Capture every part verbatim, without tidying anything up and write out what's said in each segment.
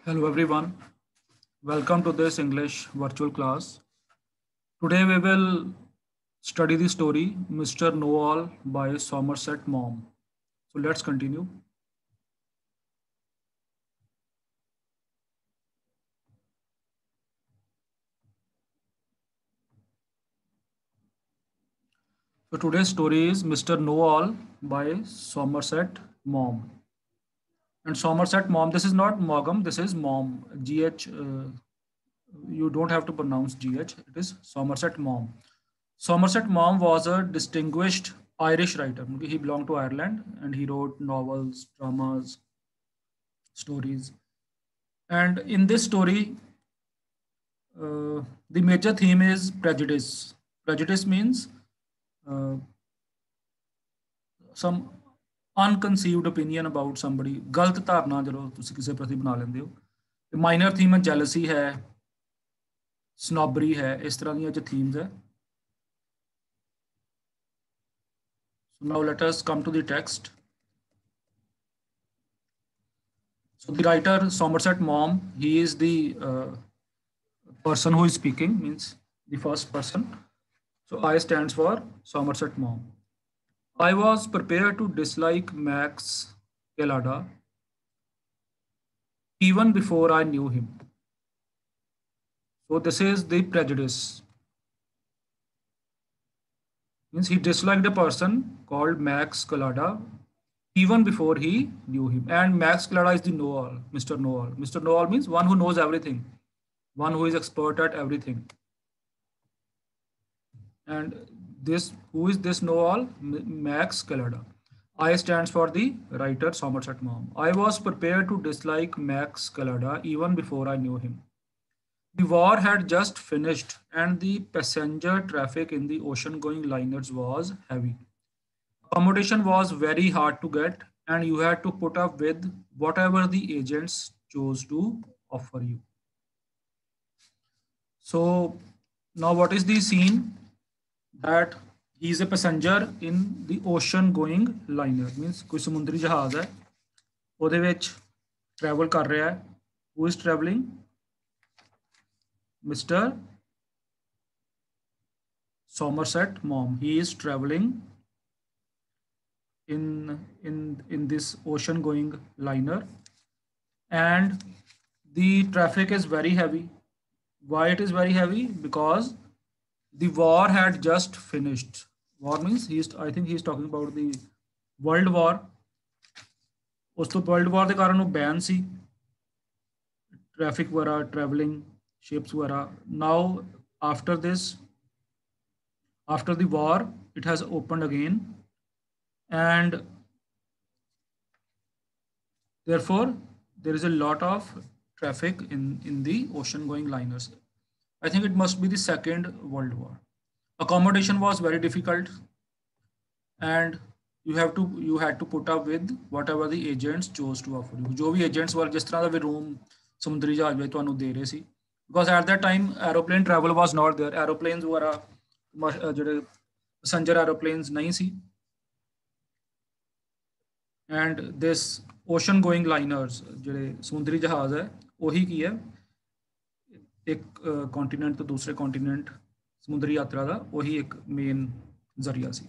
Hello everyone, welcome to this English virtual class. Today we will study the story mister Know-All by Somerset Maugham. So let's continue. So today's story is mister Know-All by Somerset Maugham. And Somerset Maugham, this is not Maugham, this is Maugham. G H, uh, you don't have to pronounce G H, it is Somerset Maugham. Somerset Maugham was a distinguished Irish writer. He belonged to Ireland and he wrote novels, dramas, stories. And in this story, uh, the major theme is prejudice. Prejudice means uh, some unconceived opinion about somebody. गलत धारणा जो तुसी किसी प्रति बना लेंदे हो. Minor theme है जेलसी है, स्नॉबरी है, इस तरह दी जो थीम्स है. So now let us come to the text. So the writer Somerset Maugham, he is the uh, person who is speaking, means the first person. So I stands for Somerset Maugham. I was prepared to dislike Max Kelada even before I knew him. So this is the prejudice. Means he disliked a person called Max Kelada even before he knew him. And Max Kelada is the know-all, mister Know-All. mister Know-All means one who knows everything, one who is expert at everything. And this, who is this know-all? Max Kelada. I stands for the writer Somerset Maugham. I was prepared to dislike Max Kelada even before I knew him. The war had just finished and the passenger traffic in the ocean-going liners was heavy. Accommodation was very hard to get and you had to put up with whatever the agents chose to offer you. So now what is the scene? That he is a passenger in the ocean going liner, means कोई समुद्री जहाज है ਉਹਦੇ ਵਿੱਚ travel कर रहा है. Who is traveling? mister Somerset Maugham. He is traveling in in in this ocean going liner and the traffic is very heavy. Why it is very heavy? Because the war had just finished. War means he's, I think he's talking about the World War. उस तो world war के कारण वो ban sea traffic वगैरह, travelling ships वगैरह. Now after this, after the war it has opened again and therefore there is a lot of traffic in in the ocean going liners. I think it must be the Second World War. Accommodation was very difficult and you have to you had to put up with whatever the agents chose to offer you. जो भी agents वाले जिस तरह का भी room समुद्री जहाज में ਤੁਹਾਨੂੰ ਦੇ ਰਹੇ ਸੀ, because at that time aeroplane travel was not there. Aeroplanes वगैरह ਜਿਹੜੇ passenger aeroplanes नहीं ਸੀ. And this ocean going liners ਜਿਹੜੇ ਸਮੁੰਦਰੀ ਜਹਾਜ਼ ਹੈ ਉਹੀ ਕੀ ਹੈ, ਇੱਕ ਕੰਟੀਨੈਂਟ ਤੋਂ ਦੂਸਰੇ ਕੰਟੀਨੈਂਟ ਸਮੁੰਦਰੀ ਯਾਤਰਾ ਦਾ ਉਹੀ ਇੱਕ ਮੇਨ ਜ਼ਰੀਆ ਸੀ.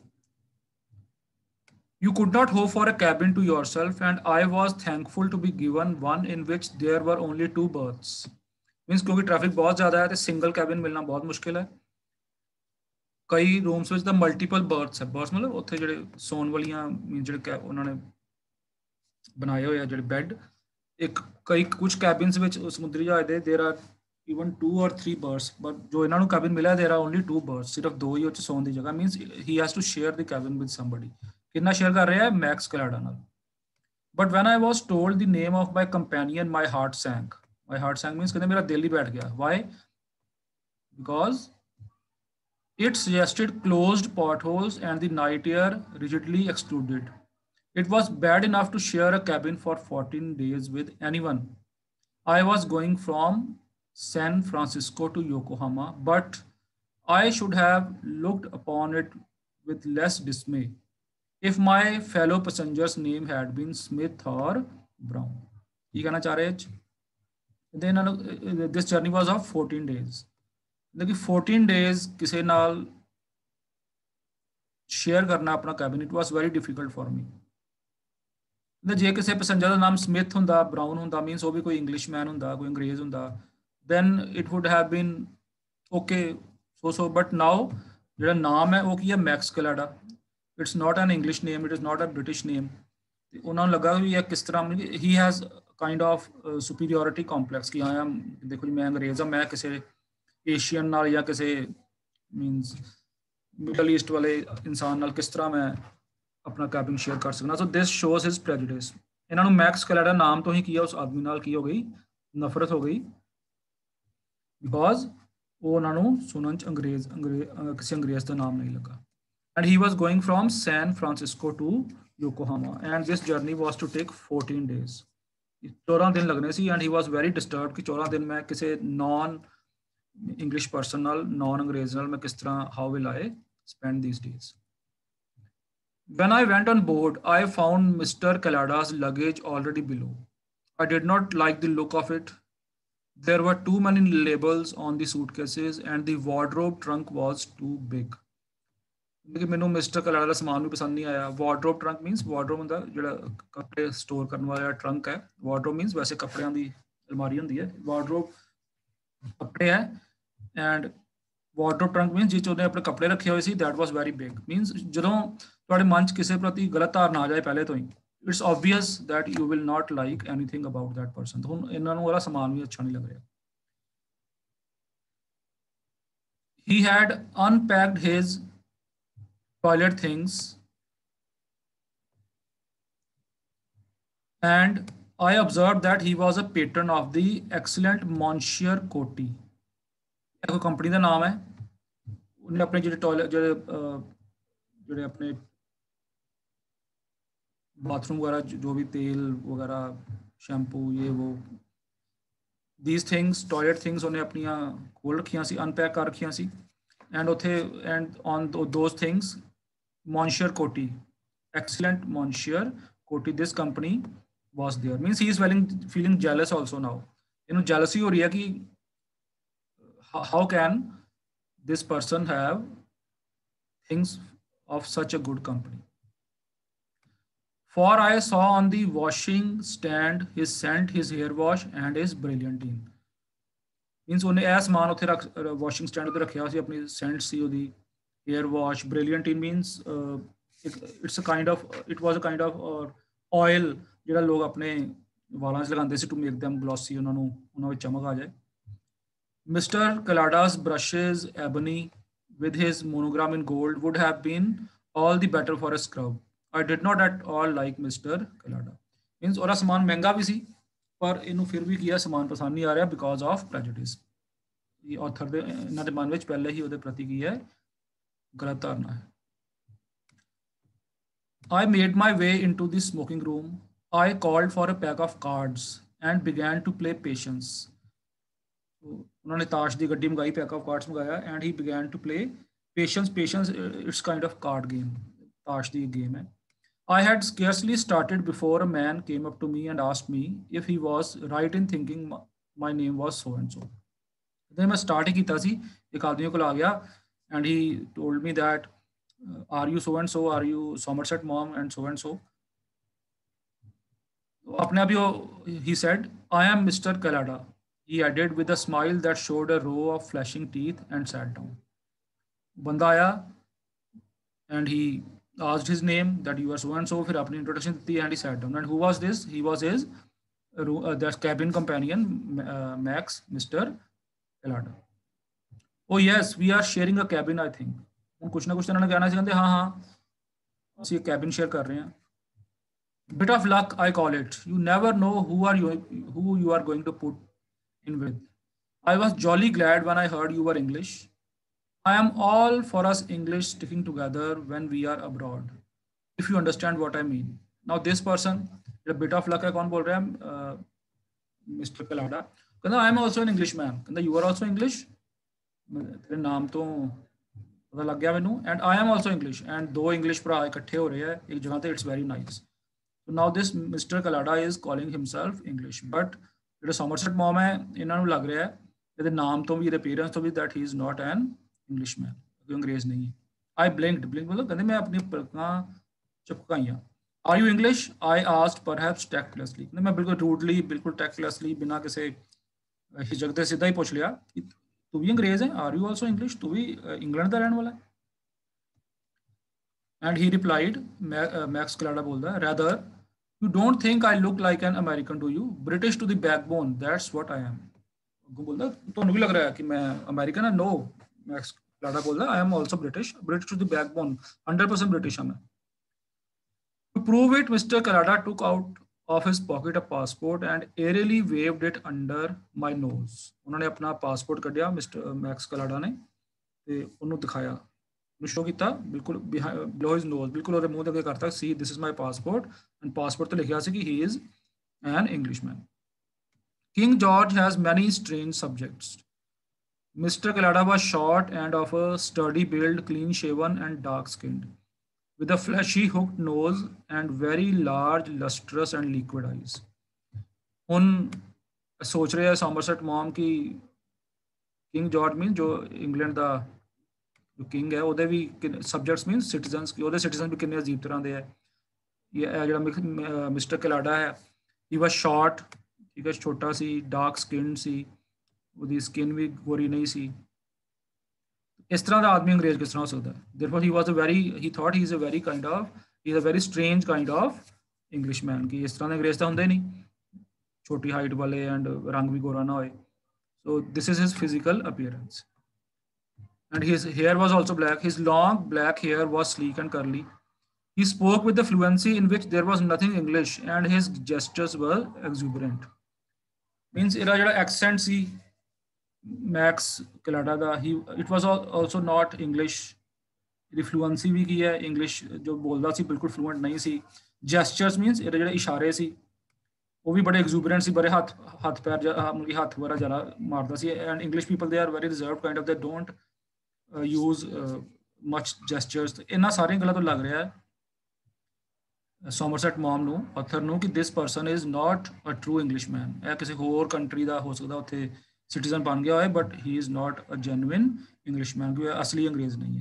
You could not hope for a cabin to yourself and I was thankful to be given one in which there were only two berths. Means क्योंकि ट्रैफिक बहुत ज़्यादा है तो सिंगल कैबिन मिलना बहुत मुश्किल है. कई रूम्स ਵਿੱਚ ਤਾਂ ਮਲਟੀਪਲ ਬਰਥਸ ਹੈ. ਬਰਥਸ ਮਤਲਬ ਉੱਥੇ ਜਿਹੜੇ ਸੌਣ ਵਾਲੀਆਂ ਜਿਹੜੇ ਉਹਨਾਂ ਨੇ बनाए हुए ਜਿਹੜੇ ਬੈੱਡ, ਇੱਕ ਕਈ ਕੁਝ ਕੈਬਿਨਸ ਵਿੱਚ ਸਮੁੰਦਰੀ ਜਹਾਜ਼ ਦੇ there are even two or three berths, but ਜੋ ਇਹਨਾਂ ਨੂੰ ਕੈਬਿਨ ਮਿਲਿਆ there are only two berths. ਸਿਰਫ ਦੋ ਹੀ ਉਹ 'ਚ ਸੌਣ ਦੀ ਜਗ੍ਹਾ. Means he has to share the cabin with somebody. ਕਿੰਨਾ ਸ਼ੇਅਰ ਕਰ ਰਿਹਾ ਹੈ? ਮੈਕਸ ਕੈਲਾਡਾ ਨਾਲ. But when I was told the name of my companion, my heart sank. My heart sank means ਕਹਿੰਦੇ ਮੇਰਾ ਦਿਲ ਹੀ ਬੈਠ ਗਿਆ. Why? Because it suggested closed portholes and the night air rigidly excluded. It was bad enough to share a cabin for fourteen days with anyone. I was going from San Francisco to Yokohama, but I should have looked upon it with less dismay if my fellow passenger's name had been Smith or Brown. ये कहना चाह रहे हैं. ਤੇ ਇਹਨਾਂ ਨੂੰ this journey was of fourteen days, मतलब कि fourteen days ਕਿਸੇ ਨਾਲ ਸ਼ੇਅਰ ਕਰਨਾ ਆਪਣਾ cabin, it was very difficult for me. ਜੇ ਕਿਸੇ ਪੈਸੰਜਰ ਦਾ ਨਾਮ ਸਮਿਥ ਹੁੰਦਾ, ਬਰਾਊਨ ਹੁੰਦਾ, ਮੀਨਸ ਉਹ ਵੀ ਕੋਈ ਇੰਗਲਿਸ਼ਮੈਨ ਹੁੰਦਾ, ਕੋਈ ਅੰਗਰੇਜ਼ ਹੁੰਦਾ, then it would have been okay, so so but now ਜਿਹੜਾ ਨਾਮ ਹੈ ਉਹ ਕੀ ਹੈ, Max Kelada. It's not an English name, it is not a British name. ਤੇ ਉਹਨਾਂ ਨੂੰ ਲੱਗਾ ਵੀ ਇਹ ਕਿਸ ਤਰ੍ਹਾਂ, he has kind of superiority complex ਕਿ ਹਾਂ ਦੇਖੋ ਜੀ ਮੈਂ ਅੰਗਰੇਜ਼ ਹਾਂ, ਮੈਂ ਕਿਸੇ ਏਸ਼ੀਅਨ ਨਾਲ ਜਾਂ ਕਿਸੇ ਮੀਨਸ ਮਿਡਲ ਈਸਟ ਵਾਲੇ ਇਨਸਾਨ ਨਾਲ ਕਿਸ ਤਰ੍ਹਾਂ ਮੈਂ ਆਪਣਾ ਕੈਬਿਨ ਸ਼ੇਅਰ ਕਰ ਸਕਦਾ। So this shows his prejudice. ਇਹਨਾਂ ਨੂੰ ਮੈਕਸ ਕੈਲਾਡਾ ਨਾਮ ਤੋਂ ਹੀ ਕੀ ਹੈ, ਉਸ ਆਦਮੀ ਨਾਲ ਕੀ ਹੋ ਗਈ, ਨਫ਼ਰਤ ਹੋ ਗਈ, ਬਿਕੋਜ਼ ਉਹ ਉਹਨਾਂ ਨੂੰ ਸੁਣਨ ਚ ਅੰਗਰੇਜ਼ ਅੰਗਰੇਜ਼ ਕਿਸੇ ਅੰਗਰੇਜ਼ ਦਾ ਨਾਮ ਨਹੀਂ ਲੱਗਾ। And he was going from San Francisco to Yokohama and this journey was to take fourteen days। ਚੌਦਾਂ ਦਿਨ ਲੱਗਣੇ ਸੀ। And he was very disturbed ਕਿ ਚੌਦਾਂ ਦਿਨ ਮੈਂ ਕਿਸੇ ਨॉन ਇੰਗਲਿਸ਼ ਪਰਸਨ ਨਾਲ, ਨॉन ਅੰਗਰੇਜ਼ ਨਾਲ ਮੈਂ ਕਿਸ ਤਰ੍ਹਾਂ, how will I spend these days। When I went on board, I found Mister Kalada's luggage already below. I did not like the look of it. There were too many labels on the suitcases and the wardrobe trunk was too big. लेकिन मैंने mister कलाड़ा का सामान भी पसंद नहीं आया। Wardrobe trunk मीनस wardrobe होंदा जिहड़ा कपड़े स्टोर करने वाला ट्रंक है। वार्डरोब मीनस वैसे कपड़ियां दी अलमारी होंदी है, वार्डरोब कपड़े है। एंड वार्डरोब ट्रंक मीनस जिस ਉਹਨੇ ਆਪਣੇ ਕੱਪੜੇ ਰੱਖੇ ਹੋਏ ਸੀ, that was very big. Means ਜਦੋਂ ਤੁਹਾਡੇ ਮਨ 'ਚ ਕਿਸੇ ਪ੍ਰਤੀ ਗਲਤ ਧਾਰਨਾ ਆ ਜਾਏ ਪਹਿਲੇ ਤੋਂ ਹੀ, it's obvious that you will not like anything about that person. ਹੁਣ ਇਹਨਾਂ ਨੂੰ ਉਹਦਾ ਸਮਾਨ ਵੀ ਅੱਛਾ ਨਹੀਂ ਲੱਗ ਰਿਹਾ। He had unpacked his toilet things and I observed that he was a patron of the excellent Monsieur Coty। एक कंपनी का नाम है। उन्हें अपने जो टॉयलेट जो जो अपने बाथरूम वगैरह जो भी तेल वगैरह शैम्पू ये वो these things टॉयलेट थिंग्स उन्हें अपनियां खोल रखियां सी, अनपैक कर रखियां सी। एंड उथे and on those things Monsieur Coty, excellent Monsieur Coty, this company was there। Means he is feeling feeling jealous also now। You know, jealousy हो रही है कि how can this person have things of such a good company। For I saw on the washing stand his scent, his hair wash and his brilliantine। Means उन्हें ऐसा सामान उथे रख washing stand उते रखिया सी, अपनी scent सी उदी, hair wash, brilliantine means uh, it, it's a kind of it was a kind of uh, oil ਜਿਹੜਾ ਲੋਕ ਆਪਣੇ ਵਾਲਾਂ 'ਚ ਲਗਾਉਂਦੇ ਸੀ to make them glossy, ਉਹਨਾਂ ਨੂੰ ਉਹਨਾਂ ਵਿੱਚ ਚਮਕ ਆ ਜਾਏ। Mister Kalada's brushes ebony with his monogram in gold would have been all the better for a scrub। I did not at all like Mister Kalada। means ਉਹਦਾ ਸਮਾਨ ਮਹਿੰਗਾ ਵੀ ਸੀ ਪਰ ਇਹਨੂੰ ਫਿਰ ਵੀ ਕੀ ਹੈ, ਸਮਾਨ ਪਸੰਦ ਨਹੀਂ ਆ ਰਿਹਾ because of prejudice। ਇਹ ਆਥਰ ਦੇ ਇਹਨਾਂ ਦੇ ਮਨ ਵਿੱਚ ਪਹਿਲੇ ਹੀ ਉਹਦੇ ਪ੍ਰਤੀ ਕੀ ਹੈ, गलत धारणा है। I made my way into the smoking room। I called for a pack of cards and began to play patience। उन्होंने ताश दी गड्डी मंगाई, पैक ऑफ कार्ड्स मंगाया and he began to play patience। patience it's kind of card game, ताश दी game है। I had scarcely started before a man came up to me and asked me if he was right in thinking my name was so and so। then मैं start ही कीता सी, एक आदमी को आ गया and he told me that uh, are you so and so, are you Somerset mom and so and so। apne abhi he said I am Mister Kalada, he added with a smile that showed a row of flashing teeth and sat down। banda aaya and he asked his name that you are so and so, fir apni introduction diti and he sat down। and who was this? He was his uh, that cabin companion uh, Max, Mister Kalada। Oh yes, we are sharing a cabin I think। ਹੁਣ ਕੁਛ ਨਾ ਕੁਛ ਇਹਨਾਂ ਨੇ ਕਹਿਣਾ ਸੀ, ਕਹਿੰਦੇ ਹਾਂ ਹਾਂ ਅਸੀਂ ਕੈਬਿਨ ਸ਼ੇਅਰ ਕਰ ਰਹੇ ਹਾਂ। bit of luck I call it। you never know who are you who you are going to put in with। I was jolly glad when I heard you were English। I am all for us English sticking together when we are abroad, if you understand what I mean। now this person a bit of luck है, कौन बोल रहा है, mister कलाडा। कहता I am also an Englishman। कहता you are also English। तेरे नाम तो पता लग गया मैनू। And I am also English. And दो इंग्लिश भरा इकट्ठे हो रहे हैं एक जगह पे, it's very nice. So now this Mister Kalada is calling himself English, but ਜਿਹੜਾ ਸੋਮਰਸੈਟ ਮੌਮ ਹੈ ਇਹਨਾਂ ਨੂੰ ਲੱਗ ਰਿਹਾ ਹੈ ਇਹਦੇ ਨਾਮ ਤੋਂ ਵੀ ਇਹਦੇ ਪੇਰੈਂਟਸ ਤੋਂ ਵੀ that he is not an Englishman, ਕੋਈ ਅੰਗਰੇਜ਼ ਨਹੀਂ ਹੈ। I blinked, blink ਮਤਲਬ ਕਹਿੰਦੇ ਮੈਂ ਆਪਣੀ ਪਲਕਾਂ ਝਪਕਾਈਆਂ। Are you English? I asked perhaps tactlessly, ਕਹਿੰਦੇ ਮੈਂ ਬਿਲਕੁਲ ਰੂਡਲੀ ਬਿਲਕੁਲ ਟੈਕਟਲੈਸਲੀ ਬਿਨਾਂ ਕਿਸੇ ਹਿਜਕ ਦੇ ਸਿੱਧਾ ਹੀ ਪੁੱਛ ਲਿਆ ਕਿ ਤੂੰ ਵੀ ਅੰਗਰੇਜ਼ ਹੈ? Are you also English? ਤੂੰ ਵੀ ਇੰਗਲੈਂਡ ਦਾ ਰਹਿਣ ਵਾਲਾ ਹੈ? And he replied, Max Calada बोलता है, rather, you don't think I look like an American, do you? British to the backbone, that's what I am. वो बोलता ਤੁਹਾਨੂੰ भी लग रहा है कि मैं अमेरिकन है? No, Max Calada बोलता I am also British, British to the backbone, one hundred percent British हूँ मैं। To prove it, Mister Calada took out of his pocket a passport and airily waved it under my nose. उन्होंने अपना passport कढ़िया Mister Max Calada ने ते उन्होंने दिखाया show किया बिल्कुल बिलो हिज नोज बिल्कुल ਉਹਦੇ ਮੂੰਹ ਦੇ ਅੱਗੇ ਕਰਤਾ ਸੀ this is my passport and passport ਤੇ ਲਿਖਿਆ ਸੀ ਕਿ he is an Englishman. King George has many strange subjects. Mister Calada was short and of a sturdy build, clean shaven and dark skinned, with a fleshy hooked nose and very large lustrous and liquid eyes. ਹੁਣ ਸੋਚ ਰਹੇ Somerset Maugham ਕਿ King George mean ਜੋ England ਦਾ ਜੋ king ਹੈ ਉਹਦੇ ਵੀ ਸਬਜੈਕਟਸ ਮੀਨ ਸਿਟੀਜ਼ਨਸ ਉਹਦੇ ਸਿਟੀਜ਼ਨ ਵੀ ਕਿੰਨੇ ਅਜੀਬ ਤਰ੍ਹਾਂ ਦੇ ਹੈ। ਇਹ ਜਿਹੜਾ ਮਿਸਟਰ ਕੈਲਾਡਾ ਹੈ ਹੀ ਵਾਸ ਸ਼ਾਰਟ, ਠੀਕ ਹੈ, ਛੋਟਾ ਸੀ, ਡਾਰਕ ਸਕਿਨ ਸੀ, ਉਹਦੀ ਸਕਿਨ ਵੀ ਗੋਰੀ ਨਹੀਂ ਸੀ। ਇਸ ਤਰ੍ਹਾਂ ਦਾ ਆਦਮੀ ਅੰਗਰੇਜ਼ ਕਿਸ ਤਰ੍ਹਾਂ ਹੋ ਸਕਦਾ ਹੈ? Therefore he was a very he thought he is a very kind of he is a very strange kind of Englishman ਕਿ ਇਸ ਤਰ੍ਹਾਂ ਦੇ ਅੰਗਰੇਜ਼ ਤਾਂ ਹੁੰਦੇ ਨਹੀਂ, ਛੋਟੀ ਹਾਈਟ ਵਾਲੇ ਐਂਡ ਰੰਗ ਵੀ ਗੋਰਾ ਨਾ ਹੋਏ। So this is his physical appearance. And his hair was also black. His long black hair was sleek and curly. He spoke with the fluency in which there was nothing English, and his gestures were exuberant. Means era jada accent si Max Calada da, he it was also not English. The fluency भी की है, English जो बोलता सी बिल्कुल fluent नहीं सी। Gestures means era जड़ा इशारे सी वो भी बड़े exuberant सी, बड़े हाथ हाथ पैर मतलब हाथ वगैरह जरा मारता सी। And English people they are very reserved kind of, they don't Uh, use uh, much gestures। ਇਹਨਾਂ ਸਾਰੀਆਂ ਗੱਲਾਂ ਤੋਂ ਲੱਗ ਰਿਹਾ ਹੈ ਸੋਮਰਸੈਟ ਮੌਮ ਨੂੰ ਆਥਰ ਨੂੰ ਕਿ this person is not a true Englishman. ਇਹ ਕਿਸੇ ਹੋਰ ਕੰਟਰੀ ਦਾ ਹੋ ਸਕਦਾ ਉੱਥੇ ਸਿਟੀਜ਼ਨ ਬਣ ਗਿਆ ਹੋਏ but he is not a genuine Englishman, ਕਿਉਂਕਿ ਅਸਲੀ ਅੰਗਰੇਜ਼ ਨਹੀਂ ਹੈ।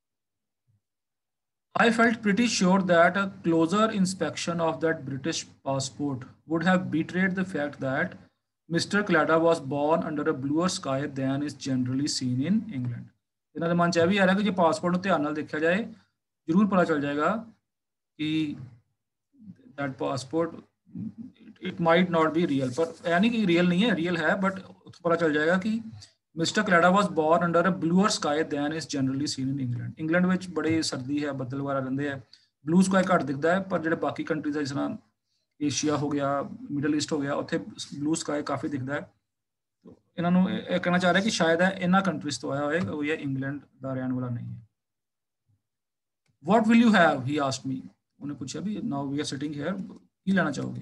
I felt pretty sure that a closer inspection of that British passport would have betrayed the fact that Mister Calada was born under a bluer sky than is generally seen in England। ਇਹਨਾਂ ਦੇ ਮਨ 'ਚ ਇਹ ਵੀ ਆ ਰਿਹਾ ਕਿ ਜੇ passport ਨੂੰ ਧਿਆਨ ਨਾਲ ਦੇਖਿਆ ਜਾਏ ਜ਼ਰੂਰ ਪਤਾ ਚੱਲ ਜਾਏਗਾ ਕਿ that passport it might not be real. ਪਰ ਇਹ ਨਹੀਂ ਕਿ ਰੀਅਲ ਨਹੀਂ ਹੈ, ਰੀਅਲ ਹੈ, ਬਟ ਉੱਥੋਂ ਪਤਾ ਚੱਲ ਜਾਏਗਾ ਕਿ Mister Kelada was born under a bluer sky than is generally seen in England. England ਵਿੱਚ ਬੜੀ ਸਰਦੀ ਹੈ, ਬੱਦਲ ਵਗੈਰਾ ਰਹਿੰਦੇ ਹੈ, ਬਲੂ ਸਕਾਈ ਘੱਟ ਦਿਖਦਾ ਹੈ, ਪਰ ਜਿਹੜੇ ਬਾਕੀ ਕੰਟਰੀਜ਼ ਹੈ ਜਿਸ ਤਰ੍ਹਾਂ ਏਸ਼ੀਆ ਹੋ ਗਿਆ, ਮਿਡਲ ਈਸਟ ਹੋ ਗਿਆ, ਉੱਥੇ ਬਲੂ ਸਕਾਈ ਕਾਫੀ ਦਿਖਦਾ ਹੈ। ਇਹਨਾਂ ਨੂੰ ਇਹ ਕਹਿਣਾ ਚਾਹ ਰਿਹਾ ਕਿ ਸ਼ਾਇਦ ਹੈ ਇਹਨਾਂ ਕੰਟਰੀਜ਼ ਤੋਂ ਆਇਆ ਹੋਏ, ਉਹ ਇਹ ਇੰਗਲੈਂਡ ਦਾ ਰਹਿਣ ਵਾਲਾ ਨਹੀਂ ਹੈ। What will you have? He asked me. ਉਹਨੇ ਪੁੱਛਿਆ ਵੀ now we are sitting here, ਕੀ ਲੈਣਾ ਚਾਹੋਗੇ?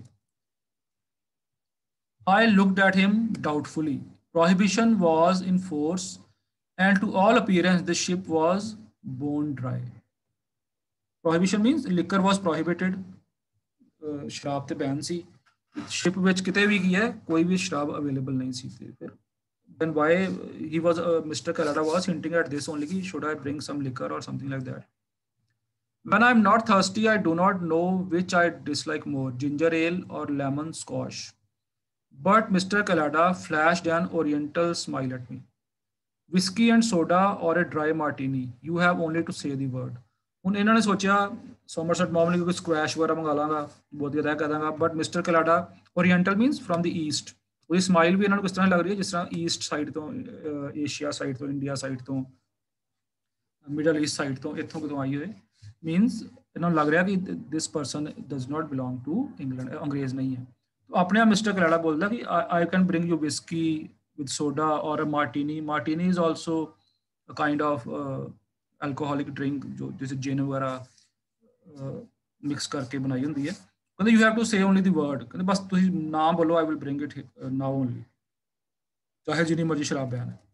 I looked at him doubtfully. Prohibition was in force and to all appearance the ship was bone dry. Prohibition means liquor was prohibited. ਸ਼ਰਾਬ ਤੇ ban ਸੀ। Ship ਵਿੱਚ ਕਿਤੇ ਵੀ ਕੀ ਹੈ ਕੋਈ ਵੀ ਸ਼ਰਾਬ ਅਵੇਲੇਬਲ ਨਹੀਂ ਸੀ। ਤੇ ਫਿਰ then why he was uh, Mister Calada was hinting at this only, should I bring some liquor or something like that? When I'm not thirsty, I do not know which I dislike more, ginger ale or lemon squash. But Mister Calada flashed an oriental smile at me. Whiskey and soda or a dry martini, you have only to say the word. ਹੁਣ ਇਹਨਾਂ ਨੇ ਸੋਚਿਆ ਸੋਮਰਸੈਟ mom ਨੇ ਕੋਈ squash ਵਗੈਰਾ ਮੰਗਾ ਲਾਂਗਾ, ਬਹੁਤ ਜ਼ਿਆਦਾ ਕਹਿ ਦਾਂਗਾ, but Mister Kelada oriental means from the east, ਉਹਦੀ ਸਮਾਈਲ ਵੀ ਇਹਨਾਂ ਨੂੰ ਕਿਸ ਤਰ੍ਹਾਂ ਲੱਗ ਰਹੀ ਹੈ ਜਿਸ ਤਰ੍ਹਾਂ ਈਸਟ ਸਾਈਡ ਤੋਂ, ਏਸ਼ੀਆ ਸਾਈਡ ਤੋਂ, ਇੰਡੀਆ ਸਾਈਡ ਤੋਂ, ਮਿਡਲ ਈਸਟ ਸਾਈਡ ਤੋਂ, ਇੱਥੋਂ ਕਿਤੋਂ ਆਈ ਹੋਏ। ਮੀਨਸ ਇਹਨਾਂ ਨੂੰ ਲੱਗ ਰਿਹਾ ਕਿ this person does not belong to England, ਅੰਗਰੇਜ਼ ਨਹੀਂ ਹੈ। ਆਪਣੇ ਆਪ ਮਿਸਟਰ ਕੈਲਾਡਾ ਬੋਲਦਾ ਕਿ I can bring you whisky with soda or a martini. Martini is also a kind of alcoholic drink ਜੋ ਜਿਸੇ ਜਿਨ ਵਗੈਰਾ ਮਿਕਸ ਕਰਕੇ ਬਣਾਈ ਹੁੰਦੀ ਹੈ। ਕਹਿੰਦੇ you have to say only the word, ਕਹਿੰਦੇ ਬਸ ਤੁਸੀਂ ਨਾਮ ਬੋਲੋ, I will bring it now only, ਚਾਹੇ ਜਿੰਨੀ ਮਰਜ਼ੀ ਸ਼ਰਾਬ ਬੈਨ ਹੈ।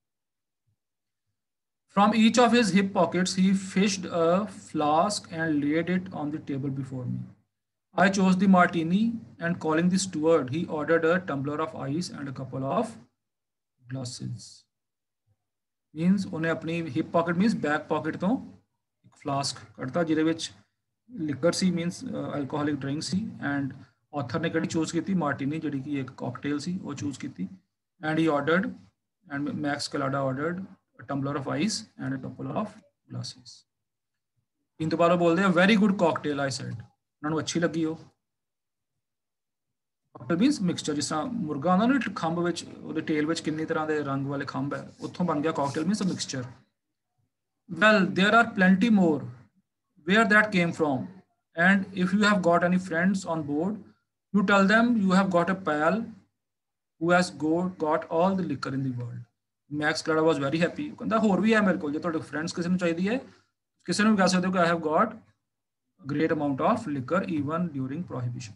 From each of his hip pockets he fished a flask and laid it on the table before me. I chose the martini and calling the steward, he ordered a tumbler of ice and a couple of glasses. Means उन्हें अपनी hip pocket means back pocket तो एक flask कढ़ता जिरे विच liquor C means uh, alcoholic drink C and author ने कड़ी choose की थी martini जिड़ी की एक cocktail सी वो choose की थी and he ordered and Max Calada ordered a tumbler of ice and a couple of glasses. तीन तो बालों बोल दे very good cocktail I said उन्होंने अच्छी लगी हो cocktail means mixture जिस तरह मुर्गा होंदा ना खंभ विच ਉਹਦੇ ਟੇਲ ਵਿੱਚ ਕਿੰਨੀ ਤਰ੍ਹਾਂ ਦੇ ਰੰਗ ਵਾਲੇ ਖੰਭ ਹੈ ਉੱਥੋਂ ਬਣ ਗਿਆ cocktail means a mixture. Well, there are plenty more where that came from. And if you have got any friends on board, you tell them you have got a pal who has go, got all the liquor in the world. Max Clara was very happy. ਕਹਿੰਦਾ ਹੋਰ ਵੀ ਹੈ ਮੇਰੇ ਕੋਲ ਜੇ ਤੁਹਾਡੇ friends ਕਿਸੇ ਨੂੰ ਚਾਹੀਦੀ ਹੈ ਕਿਸੇ ਨੂੰ ਵੀ ਕਹਿ ਸਕਦੇ ਹੋ ਕਿ I have got a great amount of liquor even during prohibition.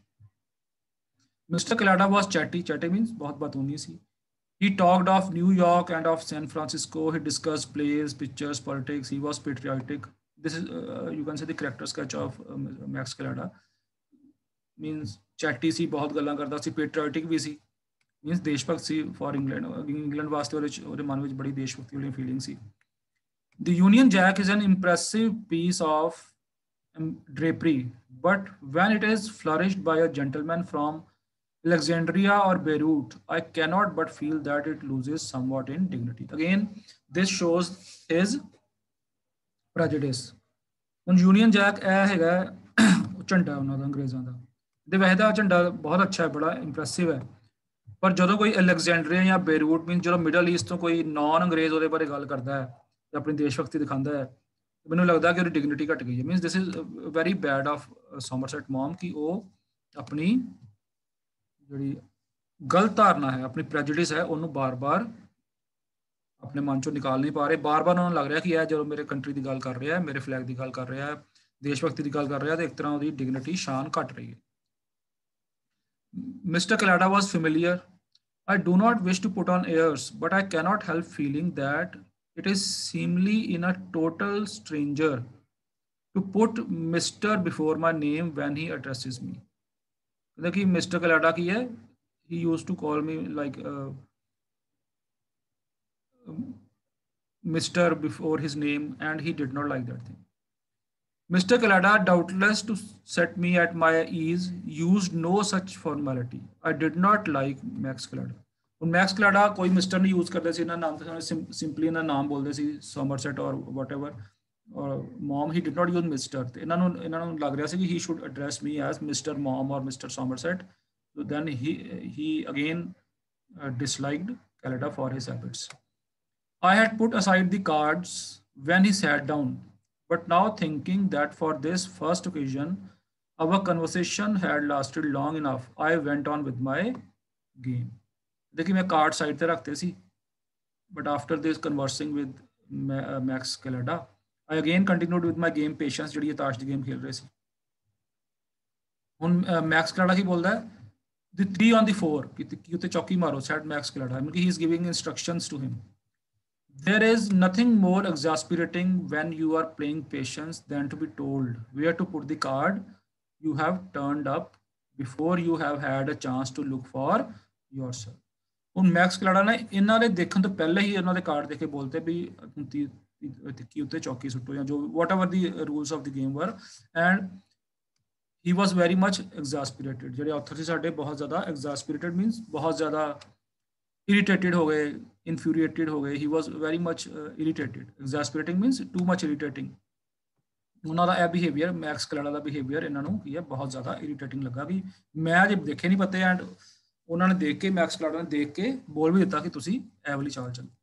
Mister Calada was chatty. Chatty means बहुत बातूनी सी. He talked of New York and of San Francisco. He discussed plays, pictures, politics. He was patriotic. This is, uh, you can say, the character sketch of um, Max Calada. Means chatty सी बहुत गल्लां करदा सी patriotic भी सी means देशभक्त सी for England. England वास्ते ਉਹਦੇ ਉਹਦੇ ਮਨ ਵਿੱਚ ਬੜੀ ਦੇਸ਼ਭਕਤੀ ਵਾਲੀ feeling ਸੀ. The Union Jack is an impressive piece of um, drapery, but when it is flourished by a gentleman from Alexandria or Beirut, I cannot but feel that it loses somewhat in dignity. Again, this shows his prejudice. ਹੁਣ Union Jack ਇਹ ਹੈਗਾ ਝੰਡਾ ਉਹਨਾਂ ਦਾ ਅੰਗਰੇਜ਼ਾਂ ਦਾ ਤੇ ਵੈਸੇ ਤਾਂ ਝੰਡਾ ਬਹੁਤ ਅੱਛਾ ਹੈ ਬੜਾ ਇੰਪ੍ਰੈਸਿਵ ਹੈ ਪਰ ਜਦੋਂ ਕੋਈ ਅਲੈਗਜ਼ੈਂਡਰੀਆ ਜਾਂ ਬੇਰੂਟ ਮੀਨ ਜਦੋਂ ਮਿਡਲ ਈਸਟ ਤੋਂ ਕੋਈ ਨਾਨ ਅੰਗਰੇਜ਼ ਉਹਦੇ ਬਾਰੇ ਗੱਲ ਕਰਦਾ ਹੈ ਤੇ ਆਪਣੀ ਦੇਸ਼ਭਕਤੀ ਦਿਖਾਉਂਦਾ ਹੈ ਮੈਨੂੰ ਲੱਗਦਾ ਕਿ ਉਹਦੀ ਡਿਗਨਿਟੀ ਘਟ ਗਈ ਹੈ means this is very bad of Somerset Maugham ਕਿ ਉਹ ਆਪਣੀ ਜਿਹੜੀ ਗਲਤ ਧਾਰਨਾ ਹੈ ਆਪਣੀ ਪ੍ਰੈਜੁਡਿਸ ਹੈ ਉਹਨੂੰ ਬਾਰ-ਬਾਰ ਆਪਣੇ ਮਨ ਚੋਂ ਨਿਕਾਲ ਨਹੀਂ ਪਾ ਰਹੇ ਬਾਰ-ਬਾਰ ਉਹਨਾਂ ਨੂੰ ਲੱਗ ਰਿਹਾ ਕਿ ਇਹ ਜਦੋਂ ਮੇਰੇ ਕੰਟਰੀ ਦੀ ਗੱਲ ਕਰ ਰਿਹਾ ਹੈ ਮੇਰੇ ਫਲੈਗ ਦੀ ਗੱਲ ਕਰ ਰਿਹਾ ਹੈ ਦੇਸ਼ਭਕਤੀ ਦੀ ਗੱਲ ਕਰ ਰਿਹਾ ਤੇ ਇੱਕ ਤਰ੍ਹਾਂ ਉਹਦੀ ਡਿਗਨਿਟੀ ਸ਼ਾਨ ਘਟ ਰਹੀ ਹੈ Mister Calada was familiar. I do not wish to put on airs, but I cannot help feeling that it is seemly in a total stranger to put Mister before my name when he addresses me. कि Mister Calada की है he used to call me like uh, Mister before his name and he did not like that thing. Mister Calada, doubtless to set me at my ease, used no such formality. I did not like Max Calada. ਹੁਣ Max Calada ਕੋਈ Mister ਨਹੀਂ use ਕਰਦੇ ਸੀ ਇਹਨਾਂ ਨਾਮ ਤੇ simply ਇਹਨਾਂ ਨਾਮ ਬੋਲਦੇ ਸੀ Somerset or whatever or Maugham he did not use Mister ਤੇ ਇਹਨਾਂ ਨੂੰ ਇਹਨਾਂ ਨੂੰ ਲੱਗ ਰਿਹਾ ਸੀ ਕਿ he should address me as Mister Maugham or Mister Somerset so then he he again uh, disliked Calada for his habits. I had put aside the cards when he sat down. But now thinking that for this first occasion, our conversation had lasted long enough, I went on with my game. देखिए मैं card side पे रखते सी, but after this conversing with Max Calada, I again continued with my game patience ਜਿਹੜੀ ਇਹ ਤਾਸ਼ ਦੀ game ਖੇਲ ਰਹੇ ਸੀ. ਹੁਣ Max Calada ਕੀ ਬੋਲਦਾ ਹੈ? The three on the four कि कि ਉੱਤੇ ਚੌਕੀ ਮਾਰੋ said Max Calada. I mean he is giving instructions to him. There is nothing more exasperating when you are playing patience than to be told where to put the card you have turned up before you have had a chance to look for yourself. ਹੁਣ Max Kelada ਨੇ ਇਹਨਾਂ ਦੇ ਦੇਖਣ ਤੋਂ ਪਹਿਲੇ ਹੀ ਇਹਨਾਂ ਦੇ card ਦੇਖ ਕੇ ਬੋਲਤੇ ਵੀ ਕਿ ਉੱਤੇ ਚੌਕੀ ਸੁੱਟੋ ਜਾਂ ਜੋ whatever the rules of the game were and he was very much exasperated. ਜਿਹੜੇ ਆਥਰ ਸੀ ਸਾਡੇ ਬਹੁਤ ਜ਼ਿਆਦਾ exasperated means ਬਹੁਤ ਜ਼ਿਆਦਾ irritated ਹੋ ਗਏ infuriated ਹੋ ਗਏ he was very much uh, irritated. Exasperating means too much irritating. ਉਹਨਾਂ ਦਾ ਇਹ ਬਿਹੇਵੀਅਰ ਮੈਕਸ ਕਲਾਡਾ ਦਾ ਬਿਹੇਵੀਅਰ ਇਹਨਾਂ ਨੂੰ ਕੀ ਹੈ ਬਹੁਤ ਜ਼ਿਆਦਾ ਇਰੀਟੇਟਿੰਗ ਲੱਗਾ ਵੀ ਮੈਂ ਅਜੇ ਦੇਖੇ ਨਹੀਂ ਪਤੇ ਐਂਡ ਉਹਨਾਂ ਨੇ ਦੇਖ ਕੇ ਮੈਕਸ ਕਲਾਡਾ ਨੇ ਦੇਖ ਕੇ ਬੋਲ ਵੀ ਦਿੱਤਾ ਕਿ ਤੁਸੀਂ ਇਹ ਵਾਲੀ ਚਾਲ ਚੱਲੋ.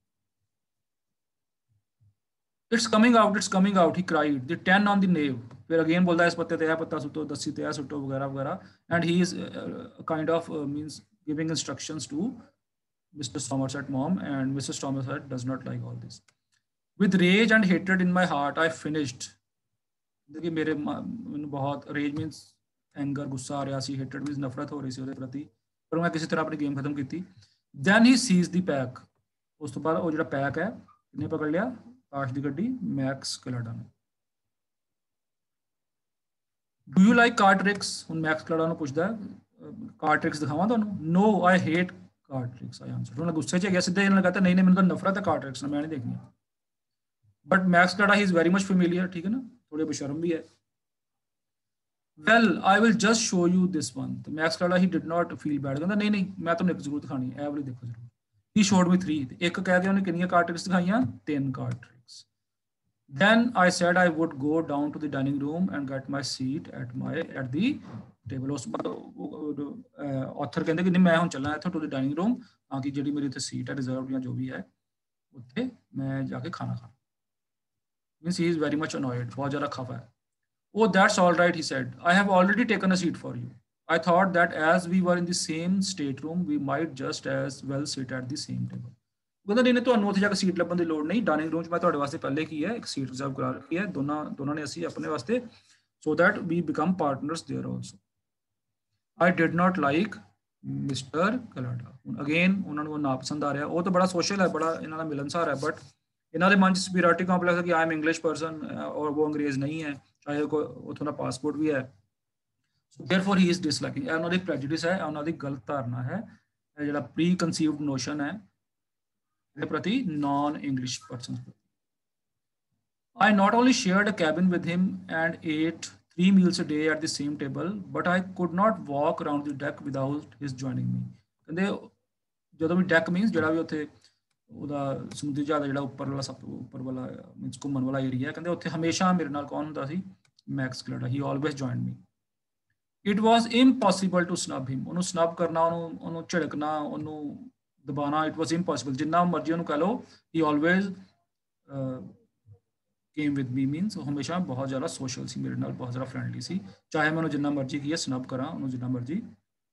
It's coming out, it's coming out, he cried. The ten on the knave. फिर again बोलता है इस पत्ते ते यह पत्ता सुट्टो, दस्सी ते यह सुट्टो वगैरह वगैरह. And he is uh, kind of uh, means giving instructions to Mister Somerset mom, and Missus Somerset does not like all this. With rage and hatred in my heart, I finished. देखिए मेरे मैंने बहुत rage means anger, गुस्सा आ रहा सी, hatred means नफरत हो रही सी उसके प्रति, पर मैं किसी तरह अपनी गेम खत्म की थी. Then he seized the pack. उस तो बाद वो जो पैक है इन्हें पकड़ लिया ताश दी गड्डी मैक्स कलाडा ने. Do you like card tricks? ਹੁਣ ਮੈਕਸ ਕਲਾਡਾ ਨੂੰ ਪੁੱਛਦਾ ਕਾਰ ਟ੍ਰਿਕਸ ਦਿਖਾਵਾਂ ਤੁਹਾਨੂੰ? No I hate card tricks, I answer. ਉਹਨਾਂ ਗੁੱਸੇ 'ਚ ਗਿਆ, ਸਿੱਧਾ ਇਹਨਾਂ ਨੇ ਕਹਤਾ ਨਹੀਂ ਨਹੀਂ ਮੈਨੂੰ ਤਾਂ ਨਫ਼ਰਤ ਹੈ ਕਾਰ ਟ੍ਰਿਕਸ ਨਾਲ, ਮੈਂ ਨਹੀਂ ਦੇਖਣੀ। But Max Kelada he is very much familiar, ਠੀਕ ਹੈ ਨਾ, ਥੋੜੇ ਬਸ਼ਰਮ ਵੀ ਹੈ। Well I will just show you this one. ਤੇ Max Kelada he did not feel bad, ਕਹਿੰਦਾ ਨਹੀਂ ਨਹੀਂ ਮੈਂ ਤੁਹਾਨੂੰ ਇੱਕ ਜ਼ਰੂਰ ਦਿਖਾਣੀ ਹੈ, ਇਹ ਵਾਲੀ ਦੇਖੋ ਜ਼ਰੂਰ। ਹੀ ਸ਼ੋਡ ਮੀ ਥ੍ਰੀ, ਇੱਕ ਕਹਿ ਦਿਆ ਉਹਨੇ ਕਿੰਨੀਆਂ ਕਾਰ ਟ੍ਰਿਕਸ ਦਿਖਾਈਆਂ? ਤਿੰਨ card tricks. Then I said I would go down to the dining room and get my seat at my at the table। ਉਸ ਆਥਰ ਕਹਿੰਦੇ ਕਿ ਨਹੀਂ ਮੈਂ ਹੁਣ ਚੱਲਣਾ ਇੱਥੋਂ ਟੂ ਦ ਡਾਈਨਿੰਗ ਰੂਮ, ਤਾਂ ਕਿ ਜਿਹੜੀ ਮੇਰੀ ਉੱਥੇ ਸੀਟ ਹੈ ਰਿਜ਼ਰਵ ਜਾਂ ਜੋ ਵੀ ਹੈ ਉੱਥੇ ਮੈਂ ਜਾ ਕੇ ਖਾਣਾ ਖਾਣਾ। Means he is very much annoyed, ਬਹੁਤ ਜ਼ਿਆਦਾ ਖਫਾ ਹੈ। Oh, that's all right, he said. I have already taken a seat for you. I thought that as we were in the same stateroom, we might just as well sit at the same table। ਕਹਿੰਦਾ ਨਹੀਂ ਨਹੀਂ ਤੁਹਾਨੂੰ ਉੱਥੇ ਜਾ ਕੇ seat ਲੱਭਣ ਦੀ ਲੋੜ ਨਹੀਂ, dining room 'ਚ ਮੈਂ ਤੁਹਾਡੇ ਵਾਸਤੇ ਪਹਿਲੇ ਕੀ ਹੈ ਇੱਕ ਸੀਟ ਰਿਜ਼ਰਵ ਕਰਾ ਰੱਖੀ ਹੈ, ਦੋਨਾਂ ਦੋਨਾਂ ਨੇ ਅਸੀਂ ਆਪਣੇ ਵਾਸਤੇ, so that we become partners there also. I did not like Mister Kelada. ਹੁਣ ਅਗੇਨ ਉਹਨਾਂ ਨੂੰ ਉਹ ਨਾ ਪਸੰਦ ਆ ਰਿਹਾ, ਉਹ ਤਾਂ ਬੜਾ ਸੋਸ਼ਲ ਹੈ, ਬੜਾ ਇਹਨਾਂ ਦਾ ਮਿਲਨਸਾਰ ਹੈ, ਬਟ ਇਹਨਾਂ ਦੇ ਮਨ 'ਚ ਸਪੀਰਿਓਰਿਟੀ ਕੰਪਲੈਕਸ ਹੈ ਕਿ ਆਈ ਐਮ ਇੰਗਲਿਸ਼ ਪਰਸਨ ਔਰ ਉਹ ਅੰਗਰੇਜ਼ ਨਹੀਂ ਹੈ, ਚਾਹੇ ਕੋਈ ਉੱਥੋਂ ਦਾ ਪਾਸਪੋਰਟ ਵੀ ਹੈ। So therefore he is disliking. ਇਹ ਉਹਨਾਂ ਦੀ ਪ੍ਰੈਜੁਡਿਸ ਹੈ, ਉਹਨਾਂ ਦੀ ਗਲਤ ਧਾਰਨਾ ਹੈ, ਇਹ ਜਿਹੜਾ ਪ੍ਰੀ ਕਨਸੀਵਡ ਨੋਸ਼ਨ ਹੈ the prati non-English persons। I not only shared a cabin with him and ate three meals a day at the same table, but I could not walk around the deck without his joining me। ਕਹਿੰਦੇ ਜਦੋਂ ਵੀ deck means ਜਿਹੜਾ ਵੀ ਉੱਥੇ ਉਹਦਾ ਸਮੁੰਦਰੀ ਜਹਾਜ਼ ਦਾ ਜਿਹੜਾ ਉੱਪਰ ਵਾਲਾ ਸਭ ਤੋਂ ਉੱਪਰ ਵਾਲਾ ਮੀਨਸ ਘੁੰਮਣ ਵਾਲਾ ਏਰੀਆ, ਕਹਿੰਦੇ ਉੱਥੇ ਹਮੇਸ਼ਾ ਮੇਰੇ ਨਾਲ ਕੌਣ ਹੁੰਦਾ ਸੀ? Max Kelada. He always joined me. It was impossible to snub him. ਉਹਨੂੰ ਸਨਬ ਕਰਨਾ, ਉਹਨੂੰ ਉਹਨੂੰ ਝਿੜਕਣਾ, ਉਹਨੂੰ ਦਬਾਣਾ, ਇਟ ਵਾਜ਼ ਇੰਪੋਸੀਬਲ। ਜਿੰਨਾ ਮਰਜ਼ੀ ਉਹਨੂੰ ਕਹਿ ਲਓ, he always came with me, means ਉਹ ਹਮੇਸ਼ਾ ਬਹੁਤ ਜ਼ਿਆਦਾ ਸੋਸ਼ਲ ਸੀ ਮੇਰੇ ਨਾਲ, ਬਹੁਤ ਜ਼ਿਆਦਾ ਫਰੈਂਡਲੀ ਸੀ, ਚਾਹੇ ਮੈਂ ਉਹਨੂੰ ਜਿੰਨਾ ਮਰਜ਼ੀ ਕੀ ਹੈ ਸਨਬ ਕਰਾਂ, ਉਹਨੂੰ ਜਿੰਨਾ ਮਰਜ਼ੀ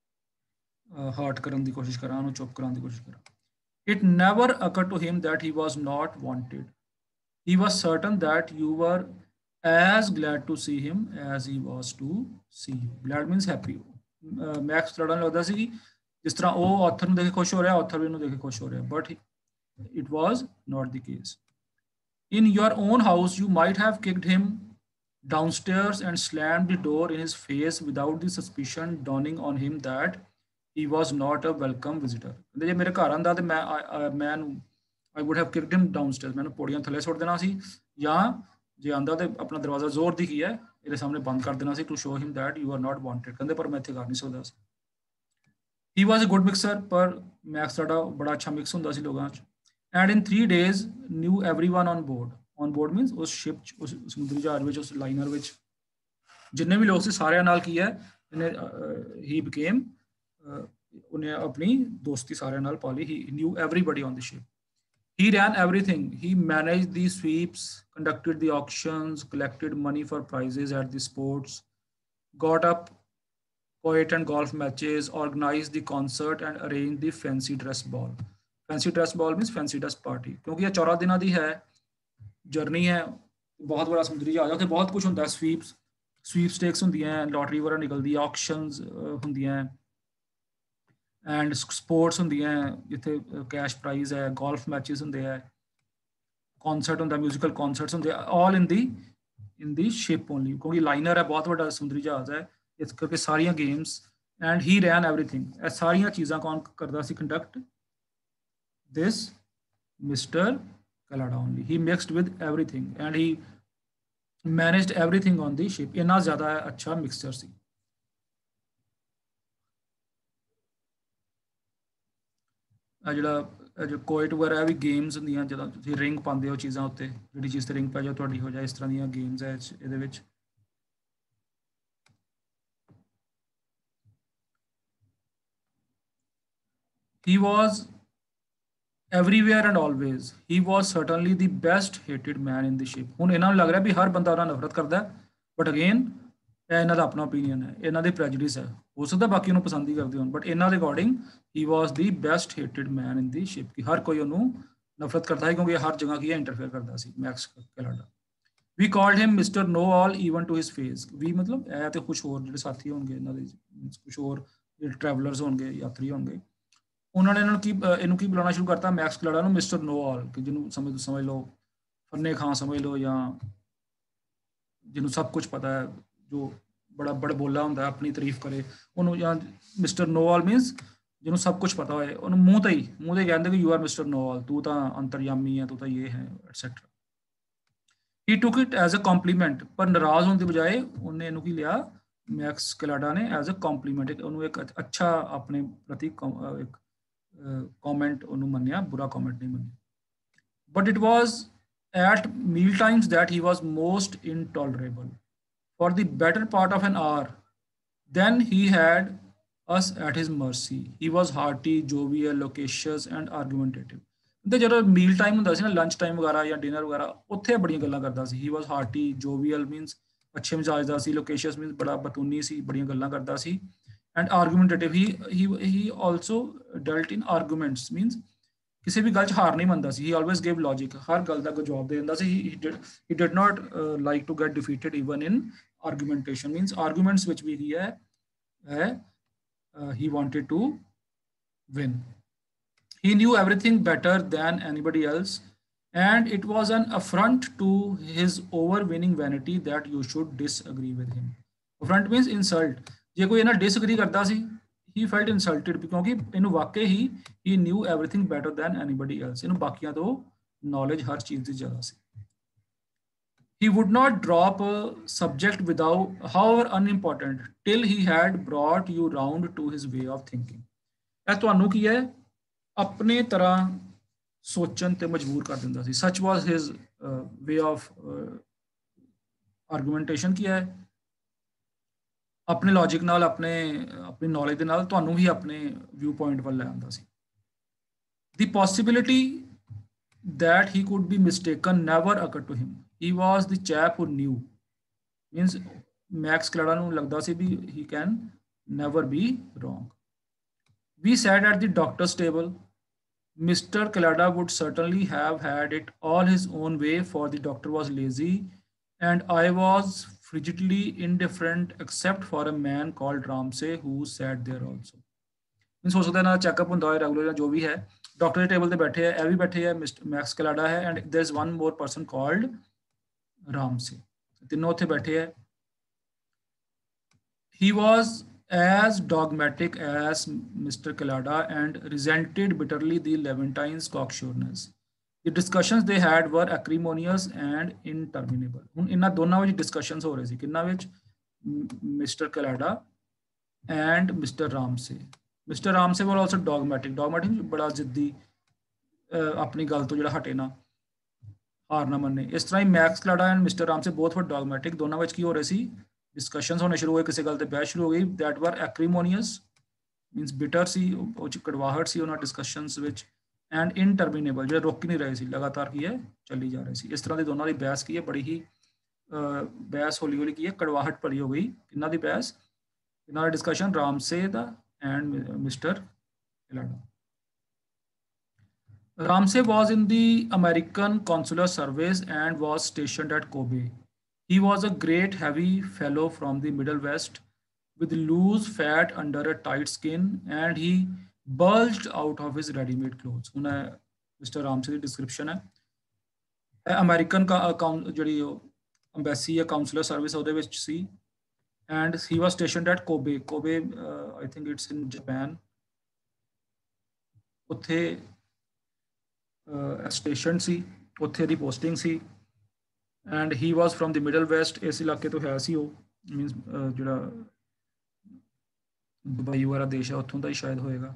ਹਰਟ ਕਰਨ ਦੀ ਕੋਸ਼ਿਸ਼ ਕਰਾਂ, ਉਹਨੂੰ ਚੁੱਪ ਕਰਾਉਣ ਦੀ ਕੋਸ਼ਿਸ਼ ਕਰਾਂ। It never occurred to him that he was not wanted. He was certain that you were as glad to see him as he was to see you. Glad means happy. Max ਕਲਾਡਾ ਨੂੰ ਲੱਗਦਾ ਸੀ ਕਿ ਜਿਸ ਤਰ੍ਹਾਂ ਉਹ author ਨੂੰ ਦੇਖ ਕੇ ਖੁਸ਼ ਹੋ ਰਿਹਾ, ਆਥਰ ਵੀ ਉਹਨੂੰ ਦੇਖ ਕੇ ਖੁਸ਼ ਹੋ ਰਿਹਾ, but it was not the case. In your own house you might have kicked him downstairs and slammed the door in his face without the suspicion dawning on him that he was not a welcome visitor। ਕਹਿੰਦੇ ਜੇ ਮੇਰੇ ਘਰ ਆਂਦਾ ਤੇ ਮੈਂ ਮੈਂ I would have kicked him downstairs, ਮੈਨੂੰ ਪੌੜੀਆਂ ਥੱਲੇ ਸੁੱਟ ਦੇਣਾ ਸੀ, ਜਾਂ ਜੇ ਆਂਦਾ ਤੇ ਆਪਣਾ ਦਰਵਾਜ਼ਾ ਜ਼ੋਰ ਦੀ ਕੀ ਹੈ ਇਹਦੇ ਸਾਹਮਣੇ ਬੰਦ ਕਰ ਦੇਣਾ ਸੀ, to show him that you are not wanted. ਕਹਿੰਦੇ ਪਰ ਮੈਂ ਇੱਥੇ ਕਰ ਨਹੀਂ ਸਕਦਾ ਸੀ। He was a good mixer, ਪਰ ਮੈਕਸ ਸਾਡਾ ਬੜਾ ਅੱਛਾ ਮਿਕਸ ਹੁੰਦਾ ਸੀ ਲੋਕਾਂ 'ਚ। And in three days knew everyone on board। On board means ਉਸ ਸ਼ਿਪ 'ਚ, ਉਸ ਸਮੁੰਦਰੀ ਜਹਾਜ਼ ਵਿੱਚ, ਉਸ ਲਾਈਨਰ ਵਿੱਚ ਜਿੰਨੇ ਵੀ ਲੋਕ ਸੀ ਸਾਰਿਆਂ ਨਾਲ ਕੀ ਹੈ ਇਹਨੇ ਹੀ ਬਿਕੇਮ ਉਹਨੇ ਆਪਣੀ ਦੋਸਤੀ ਸਾਰਿਆਂ ਨਾਲ ਪਾ ਲਈ। ਹੀ knew everybody on the ship। He ran everything। He managed the sweeps, conducted the auctions, collected money for prizes at the sports, got up poet and golf matches, organized the concert and arranged the fancy dress ball। fancy dress ball means fancy dress party। ਕਿਉਂਕਿ ਇਹ ਚੌਦਾਂ ਦਿਨਾਂ ਦੀ ਹੈ journey ਹੈ, ਬਹੁਤ ਬੜਾ ਸਮੁੰਦਰੀ ਜਹਾਜ਼, ਉੱਥੇ ਬਹੁਤ ਕੁਝ ਹੁੰਦਾ, ਸਵੀਪਸ ਸਵੀਪ ਸਟੇਕਸ ਹੁੰਦੀਆਂ, ਲੋਟਰੀ ਵਗੈਰਾ ਨਿਕਲਦੀ, ਆਕਸ਼ਨਸ ਹੁੰਦੀਆਂ, ਐਂਡ ਸਪੋਰਟਸ ਹੁੰਦੀਆਂ ਜਿੱਥੇ ਕੈਸ਼ ਪ੍ਰਾਈਜ਼ ਹੈ, ਗੋਲਫ ਮੈਚਿਸ ਹੁੰਦੇ ਹੈ, ਕੌਨਸਰਟ ਹੁੰਦਾ, ਮਿਊਜ਼ੀਕਲ ਕੌਨਸਰਟਸ ਹੁੰਦੇ, all in the in the ship only. ਕਿਉਂਕਿ ਲਾਈਨਰ ਹੈ, ਬਹੁਤ ਵੱਡਾ ਸਮੁੰਦਰੀ ਜਹਾਜ਼ ਹੈ, ਇਸ ਕਰਕੇ ਸਾਰੀਆਂ games. And he ran everything. ਇਹ ਸਾਰੀਆਂ ਚੀਜ਼ਾਂ ਕੌਣ ਕਰਦਾ ਸੀ conduct? This Mister Kalada only। He mixed with everything and he managed everything on the ship। ਇੰਨਾ ਜ਼ਿਆਦਾ ਅੱਛਾ ਮਿਕਸਚਰ ਸੀ। ਆ ਜਿਹੜਾ ਜੋ ਕੋਇਟ ਵਗੈਰਾ ਵੀ ਗੇਮਸ ਹੁੰਦੀਆਂ, ਜਦੋਂ ਤੁਸੀਂ ਰਿੰਗ ਪਾਉਂਦੇ ਹੋ ਚੀਜ਼ਾਂ ਉੱਤੇ, ਜਿਹੜੀ ਚੀਜ਼ ਤੇ ਰਿੰਗ ਪੈ ਜਾਓ ਤੁਹਾਡੀ ਹੋ ਜਾਏ, ਇਸ ਤਰ੍ਹਾਂ ਦੀਆਂ ਗੇਮਸ ਹੈ ਇਹਦੇ ਵਿੱਚ। He was everywhere and always। He was certainly the best hated man in the ship। ਹੁਣ ਇਹਨਾਂ ਨੂੰ ਲੱਗ ਰਿਹਾ ਵੀ ਹਰ ਬੰਦਾ ਉਹਨਾਂ ਨਫ਼ਰਤ ਕਰਦਾ, ਬਟ ਅਗੇਨ ਇਹ ਇਹਨਾਂ ਦਾ ਆਪਣਾ ਓਪੀਨੀਅਨ ਹੈ, ਇਹਨਾਂ ਦੀ ਪ੍ਰੈਜੁਡਿਸ ਹੈ, ਹੋ ਸਕਦਾ ਬਾਕੀ ਉਹਨੂੰ ਪਸੰਦ ਹੀ ਕਰਦੇ ਹੋਣ, ਬਟ ਇਹਨਾਂ ਦੇ according he was the best hated man in the ship. ਕਿ ਹਰ ਕੋਈ ਉਹਨੂੰ ਨਫ਼ਰਤ ਕਰਦਾ ਹੈ ਕਿਉਂਕਿ ਹਰ ਜਗ੍ਹਾ ਕੀ ਹੈ ਇੰਟਰਫੇਅਰ ਕਰਦਾ ਸੀ Max Kelada. We called him Mister Know All even to his face. ਵੀ ਮਤਲਬ ਇਹ ਤੇ ਕੁਛ ਹੋਰ ਜਿਹੜੇ ਸਾਥੀ ਹੋਣਗੇ ਇਹਨਾਂ ਦੇ, ਕੁਛ ਹੋਰ ਜਿਹੜੇ ਟਰੈਵਲਰਸ ਹੋਣਗੇ, ਯਾਤਰੀ ਹੋਣਗੇ, ਉਹਨਾਂ ਨੇ ਇਹਨਾਂ ਨੂੰ ਕੀ ਇਹਨੂੰ ਕੀ ਬੁਲਾਉਣਾ ਸ਼ੁਰੂ ਕਰਤਾ ਮੈਕਸ ਕਲਾਡਾ ਨੂੰ? ਮਿਸਟਰ ਨੋ ਆਲ, ਕਿ ਜਿਹਨੂੰ ਸਮਝ ਸਮਝ ਲਓ ਫੰਨੇ ਖਾਂ ਸਮਝ ਲਓ, ਜਾਂ ਜਿਹਨੂੰ ਸਭ ਕੁਝ ਪਤਾ ਹੈ, ਜੋ बड़ा बड़ बोला हुंदा है, अपनी तारीफ करे उन्हों, या मिस्टर नोआल मीनस जिन्होंने सब कुछ पता होए, उन्होंने मूँह ते ही मूँह ते कहते कि यू आर मिस्टर नोआल, तू तो अंतर्यामी है, तू तो ये है etcetera. He took it as a compliment, पर नाराज होने की बजाय उन्हें इनू की लिया मैक्स कलाडा ने एज अ कॉम्प्लीमेंट, उन्होंने एक अच्छा अपने प्रति एक कॉमेंट उन्होंने मन्निया, बुरा कॉमेंट नहीं मन्निया। But it was at meal times that he was most intolerable. For the better part of an hour, then he had us at his mercy. He was hearty, jovial, loquacious, and argumentative. ਤੇ ਜਦੋਂ ਮੀਲ time ਹੁੰਦਾ ਸੀ ਨਾ, lunch time ਵਗੈਰਾ ਜਾਂ dinner ਵਗੈਰਾ, ਉੱਥੇ ਬੜੀਆਂ ਗੱਲਾਂ ਕਰਦਾ ਸੀ। ਹੀ ਵਾਸ ਹਾਰਟੀ, ਜੋਵੀਅਲ ਮੀਨਸ ਅੱਛੇ ਮਿਜਾਜ ਦਾ ਸੀ, ਲੋਕੇਸ਼ੀਅਸ ਮੀਨਸ ਬੜਾ ਬਤੂਨੀ ਸੀ, ਬੜੀਆਂ ਗੱਲਾਂ ਕਰਦਾ ਸੀ, and argumentative he he he also dealt in arguments means ਕਿਸੇ ਵੀ ਗੱਲ 'ਚ ਹਾਰ ਨਹੀਂ ਮੰਨਦਾ ਸੀ। ਹੀ ਆਲਵੇਜ਼ ਗਿਵ ਲੌਜਿਕ, ਹਰ ਗੱਲ ਦਾ ਕੋਈ ਜਵਾਬ ਦੇ ਦਿੰਦਾ ਸੀ। He did he did not like to get defeated even in argumentation means arguments ਵਿੱਚ ਵੀ ਹੀ ਹੈ ਹੈ he wanted to win. He knew everything better than anybody else, and it was an affront to his overweening vanity that you should disagree with him. Affront means insult. ਜੇ ਕੋਈ ਇਹਨਾਂ disagree ਕਰਦਾ ਸੀ, he felt insulted ਕਿਉਂਕਿ ਇਹਨੂੰ ਵਾਕਈ ਹੀ he knew everything better than anybody else. ਇਹਨੂੰ ਬਾਕੀਆਂ ਤੋਂ knowledge ਹਰ ਚੀਜ਼ ਦੀ ਜ਼ਿਆਦਾ ਸੀ। He would not drop a subject without, however unimportant, till he had brought you round to his way of thinking. ਇਹ ਤੁਹਾਨੂੰ ਕੀ ਹੈ, ਆਪਣੇ ਤਰ੍ਹਾਂ ਸੋਚਣ ਤੇ ਮਜਬੂਰ ਕਰ ਦਿੰਦਾ ਸੀ। Such was his uh, way of uh, argumentation ਕੀ ਹੈ, ਆਪਣੇ ਲੌਜਿਕ ਨਾਲ, ਆਪਣੇ ਆਪਣੀ ਨੌਲੇਜ ਦੇ ਨਾਲ ਤੁਹਾਨੂੰ ਵੀ ਆਪਣੇ ਵਿਊ ਪੁਆਇੰਟ ਵੱਲ ਲੈ ਆਉਂਦਾ ਸੀ। The possibility that he could be mistaken never occurred to him. He was the chap who knew. Means Max Clara ਨੂੰ ਲੱਗਦਾ ਸੀ ਵੀ he can never be wrong. We sat at the doctor's table. Mister Callada would certainly have had it all his own way, for the doctor was lazy, and I was frigidly indifferent except for a man called Ramsay who sat there also. Means ਹੋ ਸਕਦਾ ਨਾ checkup ਹੁੰਦਾ ਹੋਏ regular ਜਾਂ ਜੋ ਵੀ ਹੈ, doctor ਦੇ table ਤੇ ਬੈਠੇ ਹੈ, ਇਹ ਵੀ ਬੈਠੇ ਹੈ, ਮਿਸਟਰ ਮੈਕਸ ਕਲਾਡਾ ਹੈ, and there is one more person called Ramsay, तीनों ਉੱਥੇ ਬੈਠੇ ਹੈ। He was as dogmatic as Mister Callada and resented bitterly the Levantines' cocksureness. The discussions they had were acrimonious and interminable. ਹੁਣ ਇਹਨਾਂ ਦੋਨਾਂ ਵਿੱਚ discussions ਹੋ ਰਹੇ ਸੀ, ਕਿੰਨਾ ਵਿੱਚ, Mister Kelada and Mister Ramsay. Mister Ramsay was also dogmatic. Dogmatic ਬੜਾ ਜਿੱਦੀ, ਆਪਣੀ ਗੱਲ ਤੋਂ ਜਿਹੜਾ ਹਟੇ ਨਾ, ਹਾਰ ਨਾ ਮੰਨੇ। ਇਸ ਤਰ੍ਹਾਂ ਹੀ Max Kelada and Mister Ramsay both were dogmatic. ਦੋਨਾਂ ਵਿੱਚ ਕੀ ਹੋ ਰਹੇ ਸੀ, ਡਿਸਕਸ਼ਨਸ ਹੋਣੇ ਸ਼ੁਰੂ ਹੋਏ, ਕਿਸੇ ਗੱਲ ਤੇ ਬਹਿਸ ਸ਼ੁਰੂ ਹੋ ਗਈ। ਦੈਟ ਵਰ ਐਕਰੀਮੋਨੀਅਸ ਮੀਨਸ ਬਿਟਰ ਸੀ, ਉਹ 'ਚ ਕੜਵਾਹਟ ਸੀ ਉਹਨਾਂ ਡਿਸਕਸ਼ਨਸ ਵਿੱਚ, ਐਂਡ ਇਨਟਰਮੀਨੇਬਲ, ਜਿਹੜੇ ਰੁਕ ਨਹੀਂ ਰਹੇ ਸੀ, ਲਗਾਤਾਰ ਕੀ ਹੈ ਚੱਲੀ ਜਾ ਰਹੇ ਸੀ। ਇਸ ਤਰ੍ਹਾਂ ਦੀ ਦੋਨਾਂ ਦੀ ਬਹਿਸ ਕੀ ਹੈ, ਬੜੀ ਹੀ ਬਹਿਸ ਹੌਲੀ ਹੌਲੀ ਕੀ ਹੈ ਕੜਵਾਹਟ ਭਰੀ ਹੋ ਗਈ। ਇਹਨਾਂ ਦੀ ਬਹਿਸ, ਇਹਨਾਂ ਦਾ ਡਿਸਕਸ਼ਨ, ਰਾਮਸੇ ਦਾ and Mister Kelada. Ramsay was in the American consular service and was stationed at Kobe. He was a great heavy fellow from the Middle West with loose fat under a tight skin, and he bulged out of his ready-made clothes. ਹੁਣ Mister Ramsay ਦੀ description ਹੈ। American ਜਿਹੜੀ embassy ਹੈ, consular service ਉਹਦੇ ਵਿੱਚ ਸੀ, and he was stationed at Kobe. Kobe I think it's in Japan. ਉੱਥੇ station ਸੀ, ਉੱਥੇ ਦੀ ਪੋਸਟਿੰਗ ਸੀ, and he was from the Middle West. ਇਸ ਇਲਾਕੇ ਤੋਂ ਹੈ ਸੀ ਉਹ, ਮੀਨਸ ਜਿਹੜਾ ਦੁਬਈ ਵਾਲਾ ਦੇਸ਼ ਹੈ ਉੱਥੋਂ ਦਾ ਹੀ ਸ਼ਾਇਦ ਹੋਏਗਾ।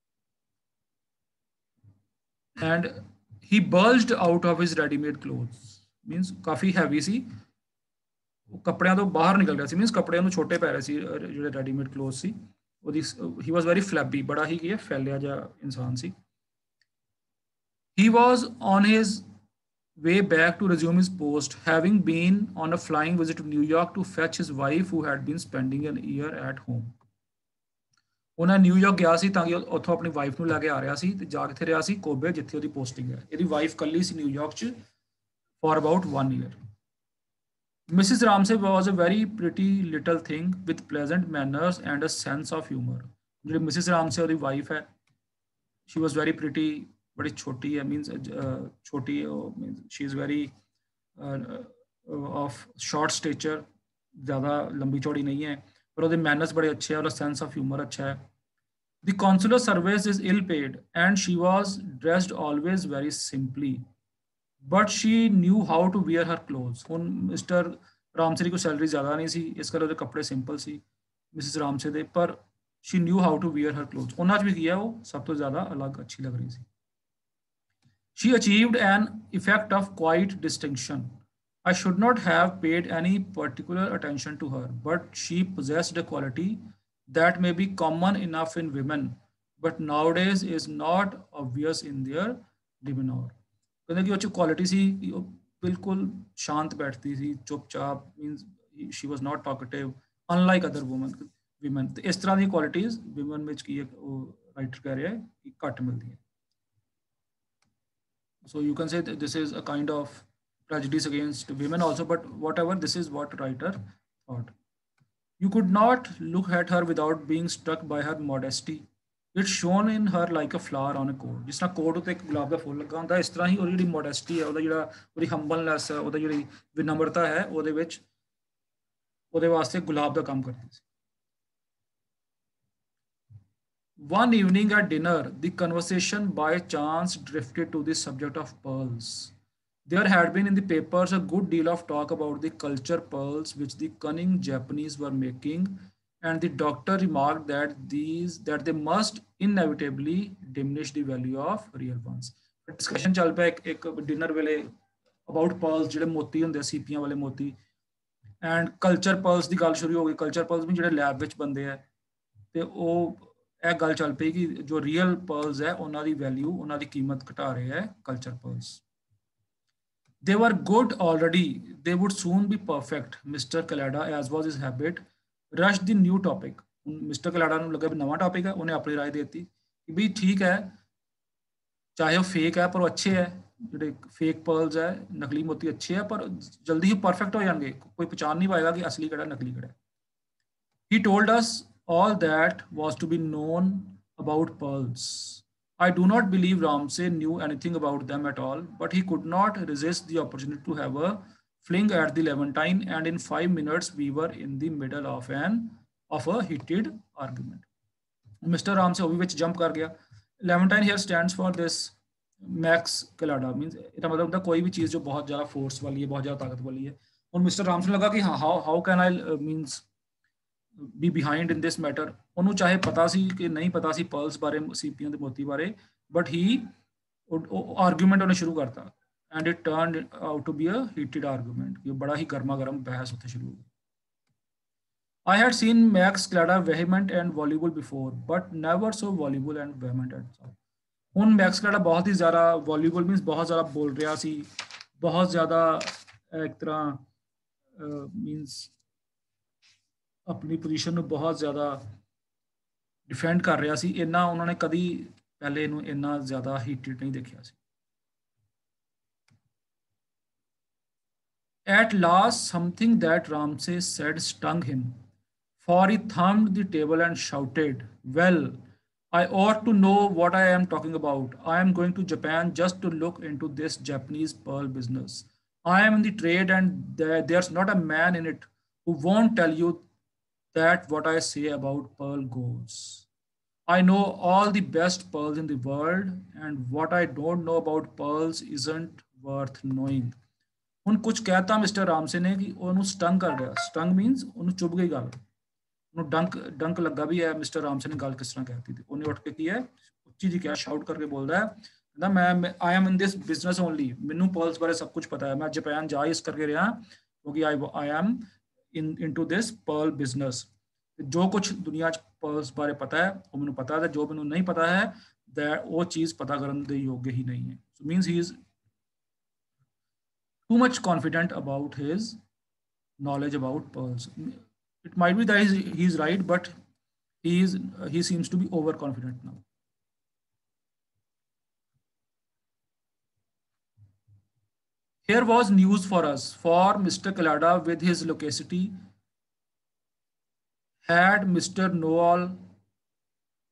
And he bulged out of his readymade clothes, means ਕਾਫੀ ਹੈਵੀ ਸੀ, ਕੱਪੜਿਆਂ ਤੋਂ ਬਾਹਰ ਨਿਕਲ ਰਿਹਾ ਸੀ, ਮੀਨਸ ਕੱਪੜਿਆਂ ਨੂੰ ਛੋਟੇ ਪੈ ਰਹੇ ਸੀ ਜਿਹੜੇ ਰੈਡੀਮੇਡ ਕਲੋਥ ਸੀ ਉਹਦੀ। ਹੀ ਵਾਸ ਵੈਰੀ ਫਲੈਬੀ, ਬੜਾ ਹੀ ਕੀ ਹੈ ਫੈਲਿਆ ਜਿਹਾ ਇਨਸਾਨ ਸੀ। He was on his way back to resume his post, having been on a flying visit to New York to fetch his wife, who had been spending an year at home. ਉਹਨਾਂ New York ਗਿਆ ਸੀ ਤਾਂ ਕਿ ਉੱਥੋਂ ਆਪਣੀ wife ਨੂੰ ਲੈ ਕੇ ਆ ਰਿਹਾ ਸੀ, ਤੇ ਜਾ ਕਿੱਥੇ ਰਿਹਾ ਸੀ, ਕੋਬੇ, ਜਿੱਥੇ ਉਹਦੀ ਪੋਸਟਿੰਗ ਹੈ। ਇਹਦੀ ਵਾਈਫ ਕੱਲੀ ਸੀ ਨਿਊਯਾਰਕ 'ਚ for about one year. Missus Ramsay was a very pretty little thing with pleasant manners and a sense of humor. ਜਿਹੜੀ ਮਿਸਿਸ ਰਾਮਸੇ ਉਹਦੀ ਵਾਈਫ ਹੈ, she was very pretty, बड़ी छोटी है, मीन्स छोटी, means she is very of short stature ज़्यादा लंबी चौड़ी नहीं है, पर ਉਹਦੇ मैनर्स बड़े अच्छे हैं और सेंस ऑफ ह्यूमर अच्छा है। The consular service is ill paid and she was dressed always very simply, but she knew how to wear her clothes। ਹੁਣ ਮਿਸਟਰ ਰਾਮਸਰੀ को सैलरी ज़्यादा नहीं सी, ਇਸ ਕਰਕੇ ਉਹਦੇ ਕੱਪੜੇ ਸਿੰਪਲ ਸੀ ਮਿਸਿਸ ਰਾਮਸੇ ਦੇ, ਪਰ she knew how to wear her clothes। ਉਹਨਾਂ 'ਚ ਵੀ ਕੀ ਹੈ, ਉਹ ਸਭ ਤੋਂ ਜ਼ਿਆਦਾ ਅਲੱਗ ਅੱਛੀ ਲੱਗ ਰਹੀ ਸੀ। She achieved an effect of quiet distinction। I should not have paid any particular attention to her, but she possessed a quality that may be common enough in women, but nowadays is not obvious in their demeanor। कहते कि वो जो quality सी कि वो बिल्कुल शांत बैठती थी, चुपचाप, means she was not talkative unlike other woman women. तो इस तरह की क्वालिटीज विमेन ਵਿੱਚ ਕੀ राइटर कह रहे हैं कि घट मिलती है। So you can say that this is a kind of prejudice against women also, but whatever, this is what writer thought। You could not look at her without being struck by her modesty। It shone in her like a flower on a coat। ਜਿਸ ਤਰ੍ਹਾਂ ਕੋਟ ਉੱਤੇ ਇੱਕ ਗੁਲਾਬ ਦਾ ਫੁੱਲ ਲੱਗਾ ਹੁੰਦਾ, ਇਸ ਤਰ੍ਹਾਂ ਹੀ ਉਹਦੀ ਜਿਹੜੀ ਮੋਡੈਸਟੀ ਹੈ, ਉਹਦਾ ਜਿਹੜਾ ਉਹਦੀ ਹੰਬਲਨੈਸ ਹੈ, ਉਹਦਾ ਜਿਹੜੀ ਵਿਨਮਰਤਾ ਹੈ, ਉਹਦੇ ਵਿੱਚ ਉਹਦੇ ਵਾਸਤੇ ਗੁਲਾਬ ਦਾ ਕੰਮ ਕਰਦੀ ਸੀ। One evening at dinner, the conversation by chance drifted to the subject of pearls। There had been in the papers a good deal of talk about the culture pearls which the cunning Japanese were making, and the doctor remarked that these that they must inevitably diminish the value of real ones। Discussion चल ਪਿਆ ਇੱਕ ਇੱਕ dinner ਵੇਲੇ about pearls, ਜਿਹੜੇ ਮੋਤੀ ਹੁੰਦੇ ਸੀਪੀਆਂ ਵਾਲੇ ਮੋਤੀ, ਐਂਡ ਕਲਚਰ ਪਰਲਸ ਦੀ ਗੱਲ ਸ਼ੁਰੂ ਹੋ ਗਈ। ਕਲਚਰ ਪਰਲਸ ਵੀ ਜਿਹੜੇ ਲੈਬ ਵਿੱਚ ਬੰਦੇ ਆ, ਤੇ ਉਹ ਇਹ ਗੱਲ ਚੱਲ ਪਈ ਕਿ ਜੋ ਰੀਅਲ ਪਰਲਸ ਹੈ ਉਹਨਾਂ ਦੀ ਵੈਲਿਊ, ਉਹਨਾਂ ਦੀ ਕੀਮਤ ਘਟਾ ਰਹੇ ਹੈ culture pearls. They were good already, they would soon be perfect। Mister Kalada, as was his habit, rushed the new topic। Mister Kelada ਨੂੰ ਲੱਗਾ ਵੀ ਨਵਾਂ ਟੌਪਿਕ ਹੈ, ਉਹਨੇ ਆਪਣੀ ਰਾਏ ਦੇ ਦਿੱਤੀ ਕਿ ਵੀ ਠੀਕ ਹੈ, ਚਾਹੇ ਉਹ ਫੇਕ ਹੈ ਪਰ ਉਹ ਅੱਛੇ ਹੈ, ਜਿਹੜੇ ਫੇਕ ਪਰਲਸ ਹੈ, ਨਕਲੀ ਮੋਤੀ ਅੱਛੇ ਹੈ, ਪਰ ਜਲਦੀ ਹੀ ਪਰਫੈਕਟ ਹੋ ਜਾਣਗੇ, ਕੋਈ ਪਛਾਣ ਨਹੀਂ ਪਾਏਗਾ ਕਿ ਅਸਲੀ ਕਿਹੜਾ ਨਕਲੀ ਕਿਹੜਾ। He told us all that was to be known about pearls। I do not believe Ramsay knew anything about them at all, but he could not resist the opportunity to have a fling at the Levantine, and in five minutes we were in the middle of an of a heated argument। Mister Ramsay वो भी ਵਿੱਚ jump कर गया। Levantine here stands for this Max Calada, means इसका मतलब होता है कोई भी चीज़ जो बहुत ज़्यादा फोर्स वाली है, बहुत ज़्यादा ताकत वाली है। और मिस्टर रामसे ने लगा कि हाँ, how how can I uh, means be behind in this matter। ਉਹਨੂੰ ਚਾਹੇ ਪਤਾ ਸੀ ਕਿ ਨਹੀਂ ਪਤਾ ਸੀ ਪਰਲਸ ਬਾਰੇ, ਸੀਪੀਆਂ ਦੇ ਮੋਤੀ ਬਾਰੇ, ਬਟ ਹੀ ਆਰਗੂਮੈਂਟ ਉਹਨੇ ਸ਼ੁਰੂ ਕਰਤਾ, and it turned out to be a heated argument, ਕਿ ਬੜਾ ਹੀ ਗਰਮਾ ਗਰਮ ਬਹਿਸ ਉੱਥੇ ਸ਼ੁਰੂ ਹੋ ਗਈ। I had seen Max Clara vehement and voluble before, but never so voluble and vehement as now। ਹੁਣ ਮੈਕਸ ਕਲਾਡਾ ਬਹੁਤ ਹੀ ਜ਼ਿਆਦਾ ਵੋਲੀਬਲ, ਮੀਨਸ ਬਹੁਤ ਜ਼ਿਆਦਾ ਬੋਲ ਰਿਹਾ ਸੀ, ਬਹੁਤ ਜ਼ਿਆਦਾ ਇੱਕ ਤਰ੍ਹਾਂ ਮੀਨਸ ਆਪਣੀ ਪੋਜੀਸ਼ਨ ਨੂੰ ਬਹੁਤ ਜ਼ਿਆਦਾ ਡਿਫੈਂਡ ਕਰ ਰਿਹਾ ਸੀ। ਇੰਨਾ ਉਹਨਾਂ ਨੇ ਕਦੀ ਪਹਿਲੇ ਇਹਨੂੰ ਇੰਨਾ ਜ਼ਿਆਦਾ ਹੀਟਡ ਨਹੀਂ ਦੇਖਿਆ ਸੀ। At last something that Ramsay said stung him, for he thumped the table and shouted, "Well, I ought to know what I am talking about। I am going to Japan just to look into this Japanese pearl business। I am in the trade and there, there's not a man in it who won't tell you that what I say about pearl goes। I know all the best pearls in the world, and what I don't know about pearls isn't worth knowing। ਹੁਣ ਕੁਝ ਕਹਿਤਾ mister ਰਾਮਸੇ ਨੇ ਕਿ ਉਹਨੂੰ ਸਟੰਗ ਕਰ ਗਿਆ। ਸਟੰਗ means ਉਹਨੂੰ ਚੁੱਭ ਗਈ ਗੱਲ, ਉਹਨੂੰ ਡੰਕ ਡੰਕ ਲੱਗਾ ਵੀ ਹੈ ਮਿਸਟਰ ਰਾਮਸੇ ਨੇ ਗੱਲ ਕਿਸ ਤਰ੍ਹਾਂ ਕਹਿਤੀ। ਤੇ ਉਹਨੇ ਉੱਠ ਕੇ ਕੀ ਹੈ, ਉੱਚੀ ਜੀ ਕਿਹਾ, ਸ਼ਾਊਟ ਕਰਕੇ ਬੋਲਦਾ ਹੈ, ਕਹਿੰਦਾ ਮੈਂ I am in this business only. ਮੈਨੂੰ ਪਰਲਸ ਬਾਰੇ ਸਭ ਕੁਝ ਪਤਾ ਹੈ, ਮੈਂ ਜਾਪਾਨ ਜਾ ਇਸ ਕਰਕੇ ਰਿਹਾ ਕਿਉਂਕਿ I I am in into this pearl business. ਜੋ ਕੁਝ ਦੁਨੀਆ 'ਚ ਪਰਲਸ ਬਾਰੇ ਪਤਾ ਹੈ ਉਹ ਮੈਨੂੰ ਪਤਾ ਹੈ, ਜੋ ਮੈਨੂੰ ਨਹੀਂ ਪਤਾ ਹੈ ਦੈਟ ਉਹ ਚੀਜ਼ ਪਤਾ ਕਰਨ ਦੇ ਯੋਗ ਹੀ ਨਹੀਂ ਹੈ। So means he is too much confident about his knowledge about pearls। It might be that he's, he's right, but he is he seems to be overconfident now। Here was news for us, for Mister Kalada with his loquacity had Mister Noel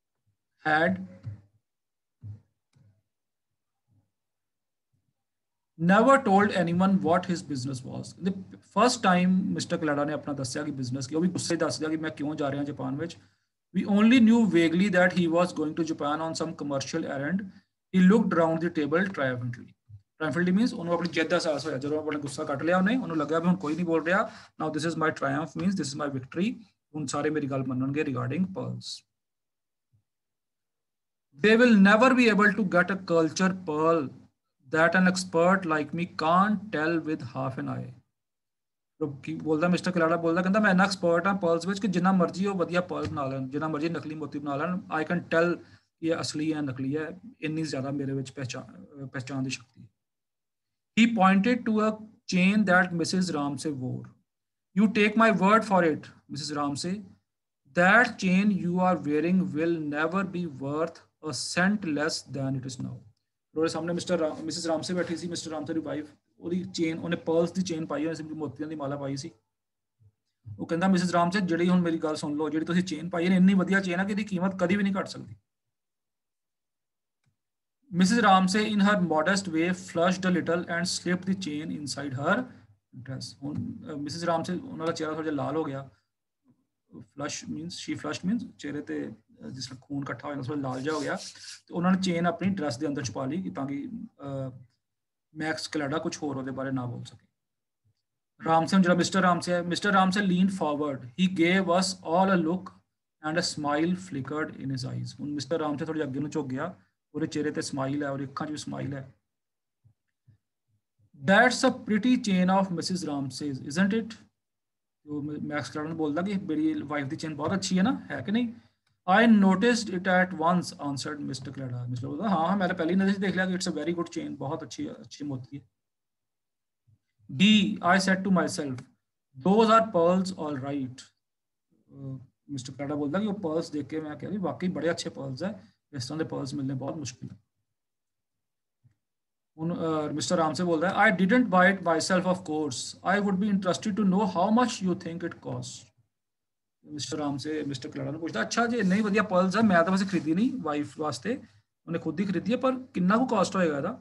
had never told anyone what his business was. The first time Mister Kalada ने अपना दस्या कि business की, वो भी गुस्से दस दिया कि मैं क्यों जा रहा हूं जापान विच. We only knew vaguely that he was going to Japan on some commercial errand. He looked around the table triumphantly. Triumphantly means ਉਹਨੂੰ ਆਪਣੀ ਜਿੱਤ ਦਾ ਅਹਿਸਾਸ ਹੋਇਆ ਜਦੋਂ ਆਪਣਾ ਗੁੱਸਾ ਕੱਟ ਲਿਆ ਉਹਨੇ, ਉਹਨੂੰ ਲੱਗਾ ਵੀ ਹੁਣ ਕੋਈ ਨਹੀਂ ਬੋਲ ਰਿਹਾ. Now this is my triumph means this is my victory. ਹੁਣ ਸਾਰੇ ਮੇਰੀ ਗੱਲ ਮੰਨਣਗੇ regarding pearls. They will never be able to get a culture pearl that an expert like me can't tell with half an eye. ਕੀ ਬੋਲਦਾ mister ਕਲਾੜਾ ਬੋਲਦਾ ਕਹਿੰਦਾ ਮੈਂ ਇੰਨਾ expert ਹਾਂ ਪਰਲਸ ਵਿੱਚ ਕਿ ਜਿੰਨਾ ਮਰਜ਼ੀ ਉਹ ਵਧੀਆ ਪਰਲ ਬਣਾ ਲੈਣ, ਜਿੰਨਾ ਮਰਜ਼ੀ ਨਕਲੀ ਮੋਤੀ ਬਣਾ ਲੈਣ, ਆਈ ਕੈਨ ਟੈਲ ਕਿ ਇਹ ਅਸਲੀ ਹੈ ਨਕਲੀ ਹੈ, ਇੰਨੀ ਜ਼ਿਆਦਾ ਮੇਰੇ ਵਿੱਚ ਪਹਿਚਾਨ ਪਹਿਚਾਨ ਦੀ ਸ਼ਕਤੀ ਹੈ. He pointed to a chain that Missus Ramsay wore. You take my word for it, Missus Ramsay, that chain you are wearing will never be worth a cent less than it is now. ਉਹਦੇ ਸਾਹਮਣੇ mister Mrs Ramsay ਬੈਠੀ ਸੀ, Mister Ramsay ਦੀ wife, ਉਹਦੀ chain, ਉਹਨੇ pearls ਦੀ chain ਪਾਈ ਹੋਈ ਸੀ, ਮੋਤੀਆਂ ਦੀ ਮਾਲਾ ਪਾਈ ਸੀ. ਉਹ ਕਹਿੰਦਾ ਮਿਸਿਸ ਰਾਮਸੇ ਜਿਹੜੀ ਹੁਣ ਮੇਰੀ ਗੱਲ ਸੁਣ ਲਓ, ਜਿਹੜੀ ਤੁਸੀਂ ਚੇਨ ਪਾਈ ਹੈ ਇੰਨੀ ਵਧੀਆ ਚੇਨ ਹੈ ਕਿ ਇਹਦੀ ਕੀਮਤ ਕਦੀ ਵੀ ਨਹੀਂ ਘਟ ਸਕਦੀ. Missus Ramsay in her modest way flushed a little and slipped the chain inside her dress. ਹੁਣ ਮਿਸਿਸ ਰਾਮਸੇ ਉਹਨਾਂ ਦਾ ਚਿਹਰਾ ਥੋੜਾ ਜਿਹਾ ਲਾਲ ਹੋ ਗਿਆ. Flush means she flushed means ਚਿਹਰੇ ਤੇ ਜਿਸ ਤਰ੍ਹਾਂ ਖੂਨ ਇਕੱਠਾ ਹੋ ਜਾਂਦਾ ਥੋੜਾ ਲਾਲ ਜਿਹਾ ਹੋ ਗਿਆ, ਤੇ ਉਹਨਾਂ ਨੇ ਚੇਨ ਆਪਣੀ ਡਰੈਸ ਦੇ ਅੰਦਰ ਛੁਪਾ ਲਈ ਤਾਂ ਕਿ ਮੈਕਸ ਕਲਾਡਾ ਕੁਝ ਹੋਰ ਉਹਦੇ ਬਾਰੇ ਨਾ ਬੋਲ ਸਕੇ. ਰਾਮਸੇ ਜਿਹੜਾ ਮਿਸਟਰ ਰਾਮਸੇ ਹੈ, Mister Ramsay leaned forward, he gave us all a look and a smile flickered in his eyes. ਹੁਣ ਮਿਸਟਰ ਰਾਮਸੇ ਥੋੜੀ ਅੱਗੇ ਨੂੰ ਝੁਕ ਗਿਆ, ਉਹਦੇ ਚਿਹਰੇ ਤੇ ਸਮਾਈਲ ਹੈ, ਉਹਦੀ ਅੱਖਾਂ 'ਚ ਵੀ ਸਮਾਈਲ ਹੈ. That's a pretty chain of Missus Ramsay's, isn't it? तो मैक्स क्लाडन बोलता कि मेरी वाइफ की चेन बहुत अच्छी है ना, है कि नहीं? I noticed it at once, answered Mister Clada. Mister बोलता हाँ मैंने पहली नजर से देख लिया कि it's a very good chain, बहुत अच्छी अच्छी मोती है. D, I said to myself, those are pearls all right. Mister Kelada बोलता कि वो pearls देख के मैं कह रही वाकई बड़े अच्छे pearls है, इस तरह के pearls मिलने बहुत मुश्किल है. मिस्टर रामसे बोलता है I didn't buy it myself of course, I would be interested to know how much you think it cost. Mister Ramsay Mister Kelada ने पूछता अच्छा जी नहीं वधिया पर्ल्स है, मैं तो वैसे खरीदी नहीं वाइफ वास्ते, उन्हें खुद ही खरीदी है, पर कितना को कॉस्ट होएगा ਇਹਦਾ.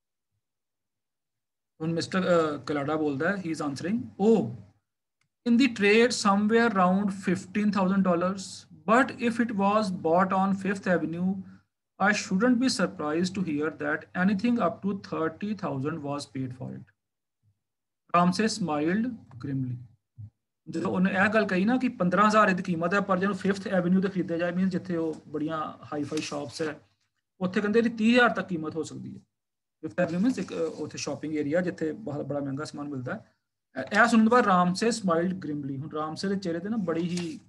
ਹੁਣ ਮਿਸਟਰ ਕਲਾੜਾ बोलता है he is answering oh in the trade somewhere around fifteen thousand dollars, but if it was bought on Fifth Avenue I shouldn't be surprised to hear that anything up to thirty thousand was paid for it. Ramsay smiled grimly. ਜਦੋਂ ਉਹਨੇ ਇਹ ਗੱਲ ਕਹੀ ਨਾ ਕਿ ਪੰਦਰਾਂ ਹਜ਼ਾਰ ਦੀ ਕੀਮਤ ਹੈ, ਪਰ ਜਦੋਂ ਫਿਫਥ ਐਵਨਿਊ ਤੇ ਖਰੀਦਿਆ ਜਾਏ ਮੀਨਸ ਜਿੱਥੇ ਉਹ ਬੜੀਆਂ ਹਾਈ ਫਾਈ ਸ਼ਾਪਸ ਹੈ, ਉੱਥੇ ਕਹਿੰਦੇ ਇਹਦੀ ਤੀਹ ਹਜ਼ਾਰ ਤੱਕ ਕੀਮਤ ਹੋ ਸਕਦੀ ਹੈ. ਫਿਫਥ ਐਵਨਿਊ ਮੀਨਸ ਇੱਕ ਉੱਥੇ ਸ਼ਾਪਿੰਗ ਏਰੀਆ ਜਿੱਥੇ ਬਹੁਤ ਬੜਾ ਮਹਿੰਗਾ ਸਮਾਨ ਮਿਲਦਾ ਹੈ. ਇਹ ਸੁਣਨ ਤੋਂ ਬਾਅਦ ਰਾਮਸੇ ਸਮਾਈਲਡ ਗ੍ਰਿਮਲੀ. ਹੁਣ ਰਾਮਸੇ ਦੇ ਚਿਹਰੇ ਤੇ ਨਾ ਬੜੀ ਹੀ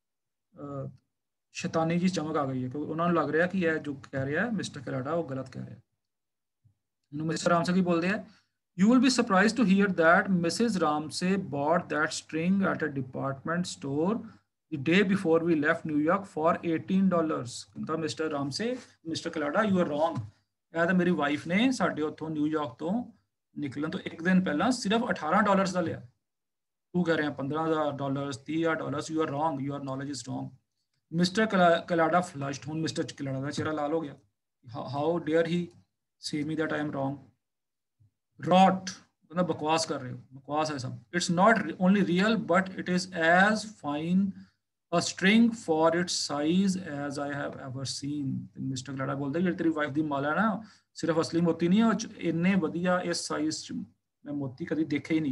ਸ਼ੈਤਾਨੀ ਜੀ ਚਮਕ ਆ ਗਈ ਹੈ, ਕਿਉਂਕਿ ਉਹਨਾਂ ਨੂੰ ਲੱਗ ਰਿਹਾ ਕਿ ਇਹ ਜੋ ਕਹਿ ਰਿਹਾ ਹੈ ਮਿਸਟਰ ਕਲਾਡਾ ਉਹ ਗਲਤ ਕਹਿ ਰਿਹਾ ਹੈ. ਇਹਨੂੰ ਮਿਸਟਰ ਰਾਮਸੇ ਕੀ ਬੋਲਦੇ ਆ You will be surprised to hear that Missus Ramsay bought that string at a department store the day before we left New York for eighteen dollars. ਕਹਿੰਦਾ Mister Ramsay Mister Kelada you are wrong. ਇਹ ਤਾਂ ਮੇਰੀ wife ਨੇ ਸਾਡੇ ਉੱਥੋਂ New York ਤੋਂ ਨਿਕਲਣ ਤੋਂ ਇੱਕ ਦਿਨ ਪਹਿਲਾਂ ਸਿਰਫ ਅਠਾਰਾਂ ਡਾਲਰਸ ਦਾ ਲਿਆ. ਤੂੰ ਕਹਿ ਰਿਹਾ ਪੰਦਰਾਂ ਹਜ਼ਾਰ ਡਾਲਰ ਤੀਹ ਹਜ਼ਾਰ dollar. You are wrong. Your knowledge is wrong. Mister Kelada flushed. ਹੁਣ ਮਿਸਟਰ ਕਲਾਡਾ ਦਾ ਚਿਹਰਾ ਲਾਲ ਹੋ ਗਿਆ. How dare he say me that I am wrong? Rot, मतलब बकवास कर रहे हो, बकवास है सब. It's not only real, but it is as fine a string for its size as I have ever seen. Mister Kelada बोलते हैं तेरी वाइफ दी माला ना सिर्फ असली मोती नहीं है, इन्ने वधिया इस साइज च मैं मोती कभी देखे ही नहीं.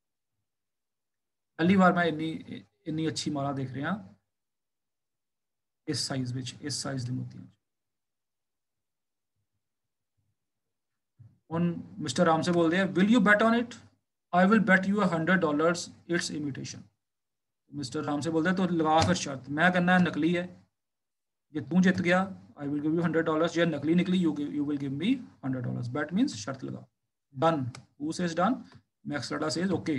पहली बार मैं इन्नी इन्नी अच्छी माला देख रहा इस साइज विच, इस साइज दी मोतियां. On Mister Ramsay बोलते हैं will you bet on it? I will bet you a hundred dollars it's imitation. Mister Ramsay बोलते हैं तो लगा फिर शर्त. मैं कहना है नकली है, ये तू जीत गया I will give you hundred dollars, ये नकली निकली you give, you will give me hundred dollars. Bet means शर्त लगा. Done. Who says done? Max Lada says okay.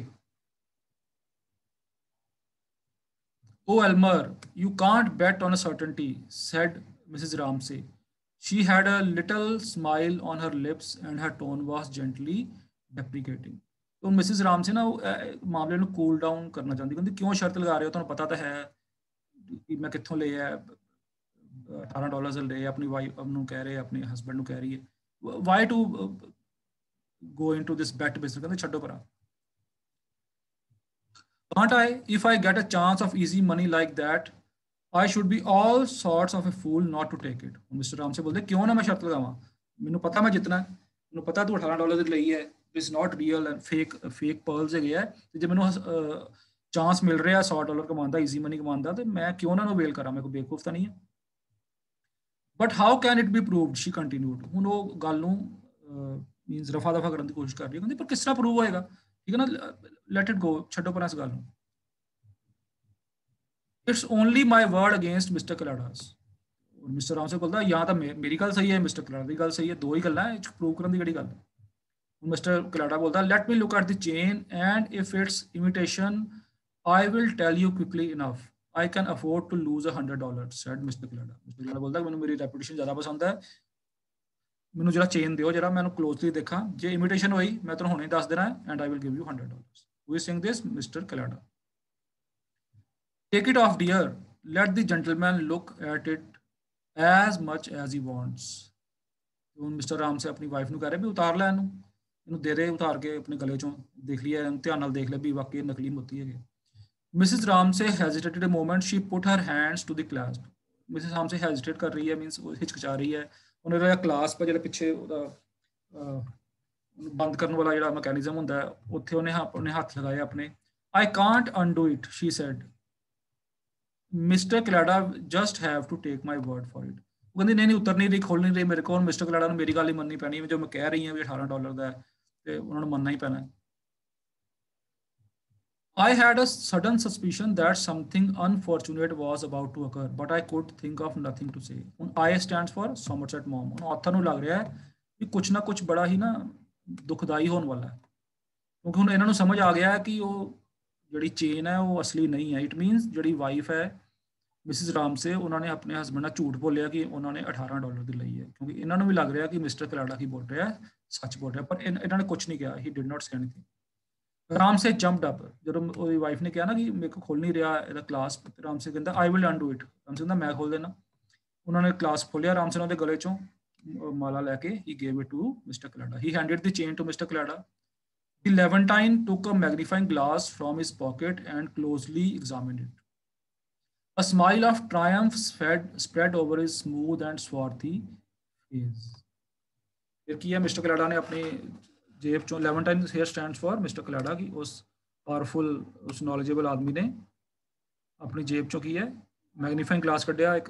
Oh Elmer, you can't bet on a certainty, said Missus Ramsay. She had a little smile on her lips and her tone was gently deprecating. तो Mrs Ramsay ना मामले ਨੂੰ cool down ਕਰਨਾ ਚਾਹੁੰਦੀ, ਕਹਿੰਦੀ ਕਿਉਂ ਸ਼ਰਤ ਲਗਾ ਰਹੇ ਹੋ, ਤੁਹਾਨੂੰ ਪਤਾ ਤਾਂ ਹੈ ਕਿ ਮੈਂ ਕਿੱਥੋਂ ਲਏ ਹੈ ਅਠਾਰਾਂ ਡਾਲਰਸ ਲਏ, ਆਪਣੀ ਵਾਈਫ ਨੂੰ ਕਹਿ ਰਹੇ ਆਪਣੇ ਹਸਬੰਡ ਨੂੰ ਕਹਿ ਰਹੀ ਹੈ. Why to go into this bet business. कहते छड्डो परा. Can't I? If I get a chance of easy money like that, I should be all sorts of a fool not to take it. Mister Ramsay बोलते क्यों ना मैं शर्त लगावां, मैनू पता मैं जितना, मैनू पता तू अठारह डॉलर दी लई है, it's not real and fake fake pearls है गया ते जे मैनू चांस मिल रहा सौ डॉलर कमाने दा, ईजी मनी कमाने दा, ते मैं क्यों ना अवेल करा, मेरे को बेवकूफ तो नहीं है. But how can it be proved, she continued. हुण वो गल नू मीनस रफा दफा करने की कोशिश कर रही है, कहती पर किस तरह प्रूव होएगा, ठीक है ना, लेट इट गो, छड्डो पर इस गल नू. It's only my word against Mister Kelada's. Mister Ramsay बोलता या तो मेरी गल सही है, मिस्टर कलाडा की गल सही है, दो ही गल्लां है, प्रूव करने की केड़ी गल. मिस्टर कलाडा बोलता let me look at the chain and if it's imitation I will tell you quickly enough, I can afford to lose a hundred dollar, said Mister Kelada. Mister Kelada बोलता मैंने मेरी reputation ज़्यादा पसंद है, मैंने जरा chain दिओ, जरा मैं क्लोजली देखा, जे इमिटेशन हुई मैं तुहानू हुणे दस देना है and I will give you hundred dollar. Who is saying this? Mister Kelada. Take it off, dear. Let the gentleman look at it as much as he wants. तो मिस्टर राम से अपनी wife ਨੂੰ कह रहे भी उतार ਲੈ ਇਹਨੂੰ, ਇਹਨੂੰ ਦੇ ਦੇ उतार के अपने गले चों, देख लिया ध्यान ਨਾਲ देख ले भी वाकई नकली मोती है. मिसेस राम से hesitated a moment, she put her hands to the clasp. Mrs Ramsay hesitate कर रही है, मींस हिचकिचा रही है. ਉਹਨੇ ਜਿਹੜਾ ਕਲਾਸਪ ਜਿਹੜਾ ਪਿੱਛੇ ਉਹਦਾ ਬੰਦ ਕਰਨ ਵਾਲਾ ਜਿਹੜਾ ਮੈਕੈਨਿਜ਼ਮ ਹੁੰਦਾ ਉੱਥੇ ਉਹਨੇ ਆਪਣੇ ਹੱਥ ਲਗਾਏ ਆਪਣੇ. I can't undo it, she said. Mister Kelada just have to take my word for it. वो कहती नहीं नहीं उतर नहीं रही, खोल नहीं रही मेरे को, मिस्टर कलाडा ने मेरी गल ही मननी पैनी, जो मैं कह रही हूँ भी अठारह डॉलर का है तो उन्होंने मनना ही पैना. I had a sudden suspicion that something unfortunate was about to occur, but I could think of nothing to say. ਹੁਣ I stands for Somerset Maugham. ਹੁਣ author ਨੂੰ ਲੱਗ ਰਿਹਾ ਹੈ ਕਿ ਕੁਛ ਨਾ ਕੁਛ ਬੜਾ ਹੀ ਨਾ ਦੁਖਦਾਈ ਹੋਣ ਵਾਲਾ ਹੈ, ਕਿਉਂਕਿ ਹੁਣ ਇਹਨਾਂ ਨੂੰ ਸਮਝ ਆ ਗਿਆ ਹੈ ਕਿ ਉਹ ਜਿਹੜੀ ਚੇਨ ਹੈ ਉਹ ਅਸਲੀ ਨਹੀਂ ਹੈ. ਇਟ ਮੀਨਸ ਜਿਹੜੀ ਵਾਈਫ ਹੈ ਮਿਸਿਸ ਰਾਮ ਸੇ, ਉਹਨਾਂ ਨੇ ਆਪਣੇ ਹਸਬੈਂਡ ਨਾਲ ਝੂਠ ਬੋਲਿਆ ਕਿ ਉਹਨਾਂ ਨੇ ਅਠਾਰਾਂ ਡਾਲਰ ਦੀ ਲਈ ਹੈ, ਕਿਉਂਕਿ ਇਹਨਾਂ ਨੂੰ ਵੀ ਲੱਗ ਰਿਹਾ ਕਿ ਮਿਸਟਰ ਕਲਾਡਾ ਕੀ ਬੋਲ ਰਿਹਾ ਹੈ, ਸੱਚ ਬੋਲ ਰਿਹਾ, ਪਰ ਇਹਨਾਂ ਨੇ ਕੁਝ ਨਹੀਂ ਕਿਹਾ. He did not say anything. Ramsay jumped up. ਜਦੋਂ ਉਹਦੀ ਵਾਈਫ ਨੇ ਕਿਹਾ ਨਾ ਕਿ ਮੇਰੇ ਕੋ ਖੋਲ ਨਹੀਂ ਰਿਹਾ ਇਹਦਾ ਕਲਾਸ, ਰਾਮ ਸੇ ਕਹਿੰਦਾ I will undo it. Ramsay ਕਹਿੰਦਾ ਮੈਂ ਖੋਲ ਦੇਣਾ. ਉਹਨਾਂ ਨੇ ਕਲਾਸ ਖੋਲਿਆ, ਰਾਮ ਸੇ ਉਹਦੇ ਗਲੇ ਚੋਂ ਮਾਲਾ ਲੈ ਕੇ he gave it to Mister Kelada. He handed the chain to Mister Kelada. The Levantine took a magnifying glass from his pocket and closely examined it. A smile of triumph spread, spread over his smooth and swarthy face. फिर किया mister Kelada ने अपनी जेब चो, Levantine here stands for Mister Kelada की उस powerful उस knowledgeable आदमी ने अपनी जेब चो की है मैग्नीफाइंग ग्लास कढ़िया, एक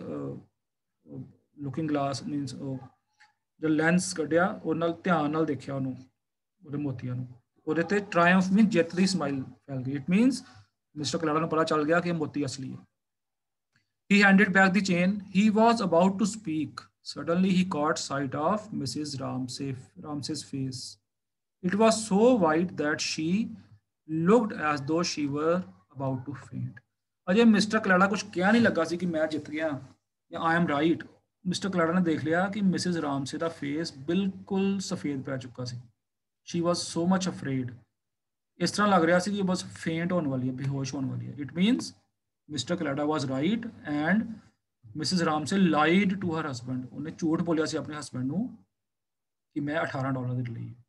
लुकिंग ग्लास मीनस जो लेंस कढ़िया, और नाल ध्यान नाल देखिया उन्होंने ਉਹਦੇ ਮੋਤੀਆਂ ਨੂੰ, ਉਹਦੇ ਤੇ ਟ੍ਰਾਇੰਫ ਮੀਨ ਜਿੱਤ ਦੀ ਸਮਾਈਲ ਫੈਲ ਗਈ. ਇਟ ਮੀਨਸ ਮਿਸਟਰ ਕਲਾਡਾ ਨੂੰ ਪਤਾ ਚੱਲ ਗਿਆ ਕਿ ਇਹ ਮੋਤੀ ਅਸਲੀ ਹੈ. He handed back the chain. He was about to speak. Suddenly he caught sight of Missus Ramsay, Ramsay's face. It was so white that she looked as though she were about to faint. अजय Mister Kelada कुछ क्या नहीं लगा सी कि मैं जित गया या I am right. Mister Kelada ने देख लिया कि मिसिज रामसे का फेस बिल्कुल सफेद पै चुका सी. She was so much afraid. इस तरह लग रहा सी कि बस फेंट होने वाली है, बेहोश होने वाली है. It means Mister Kelada was right and Mrs Ramsay lied to her husband. उन्हें झूठ बोलिया सी अपने हस्बैंड नू कि मैं अठारह डॉलर दी लई.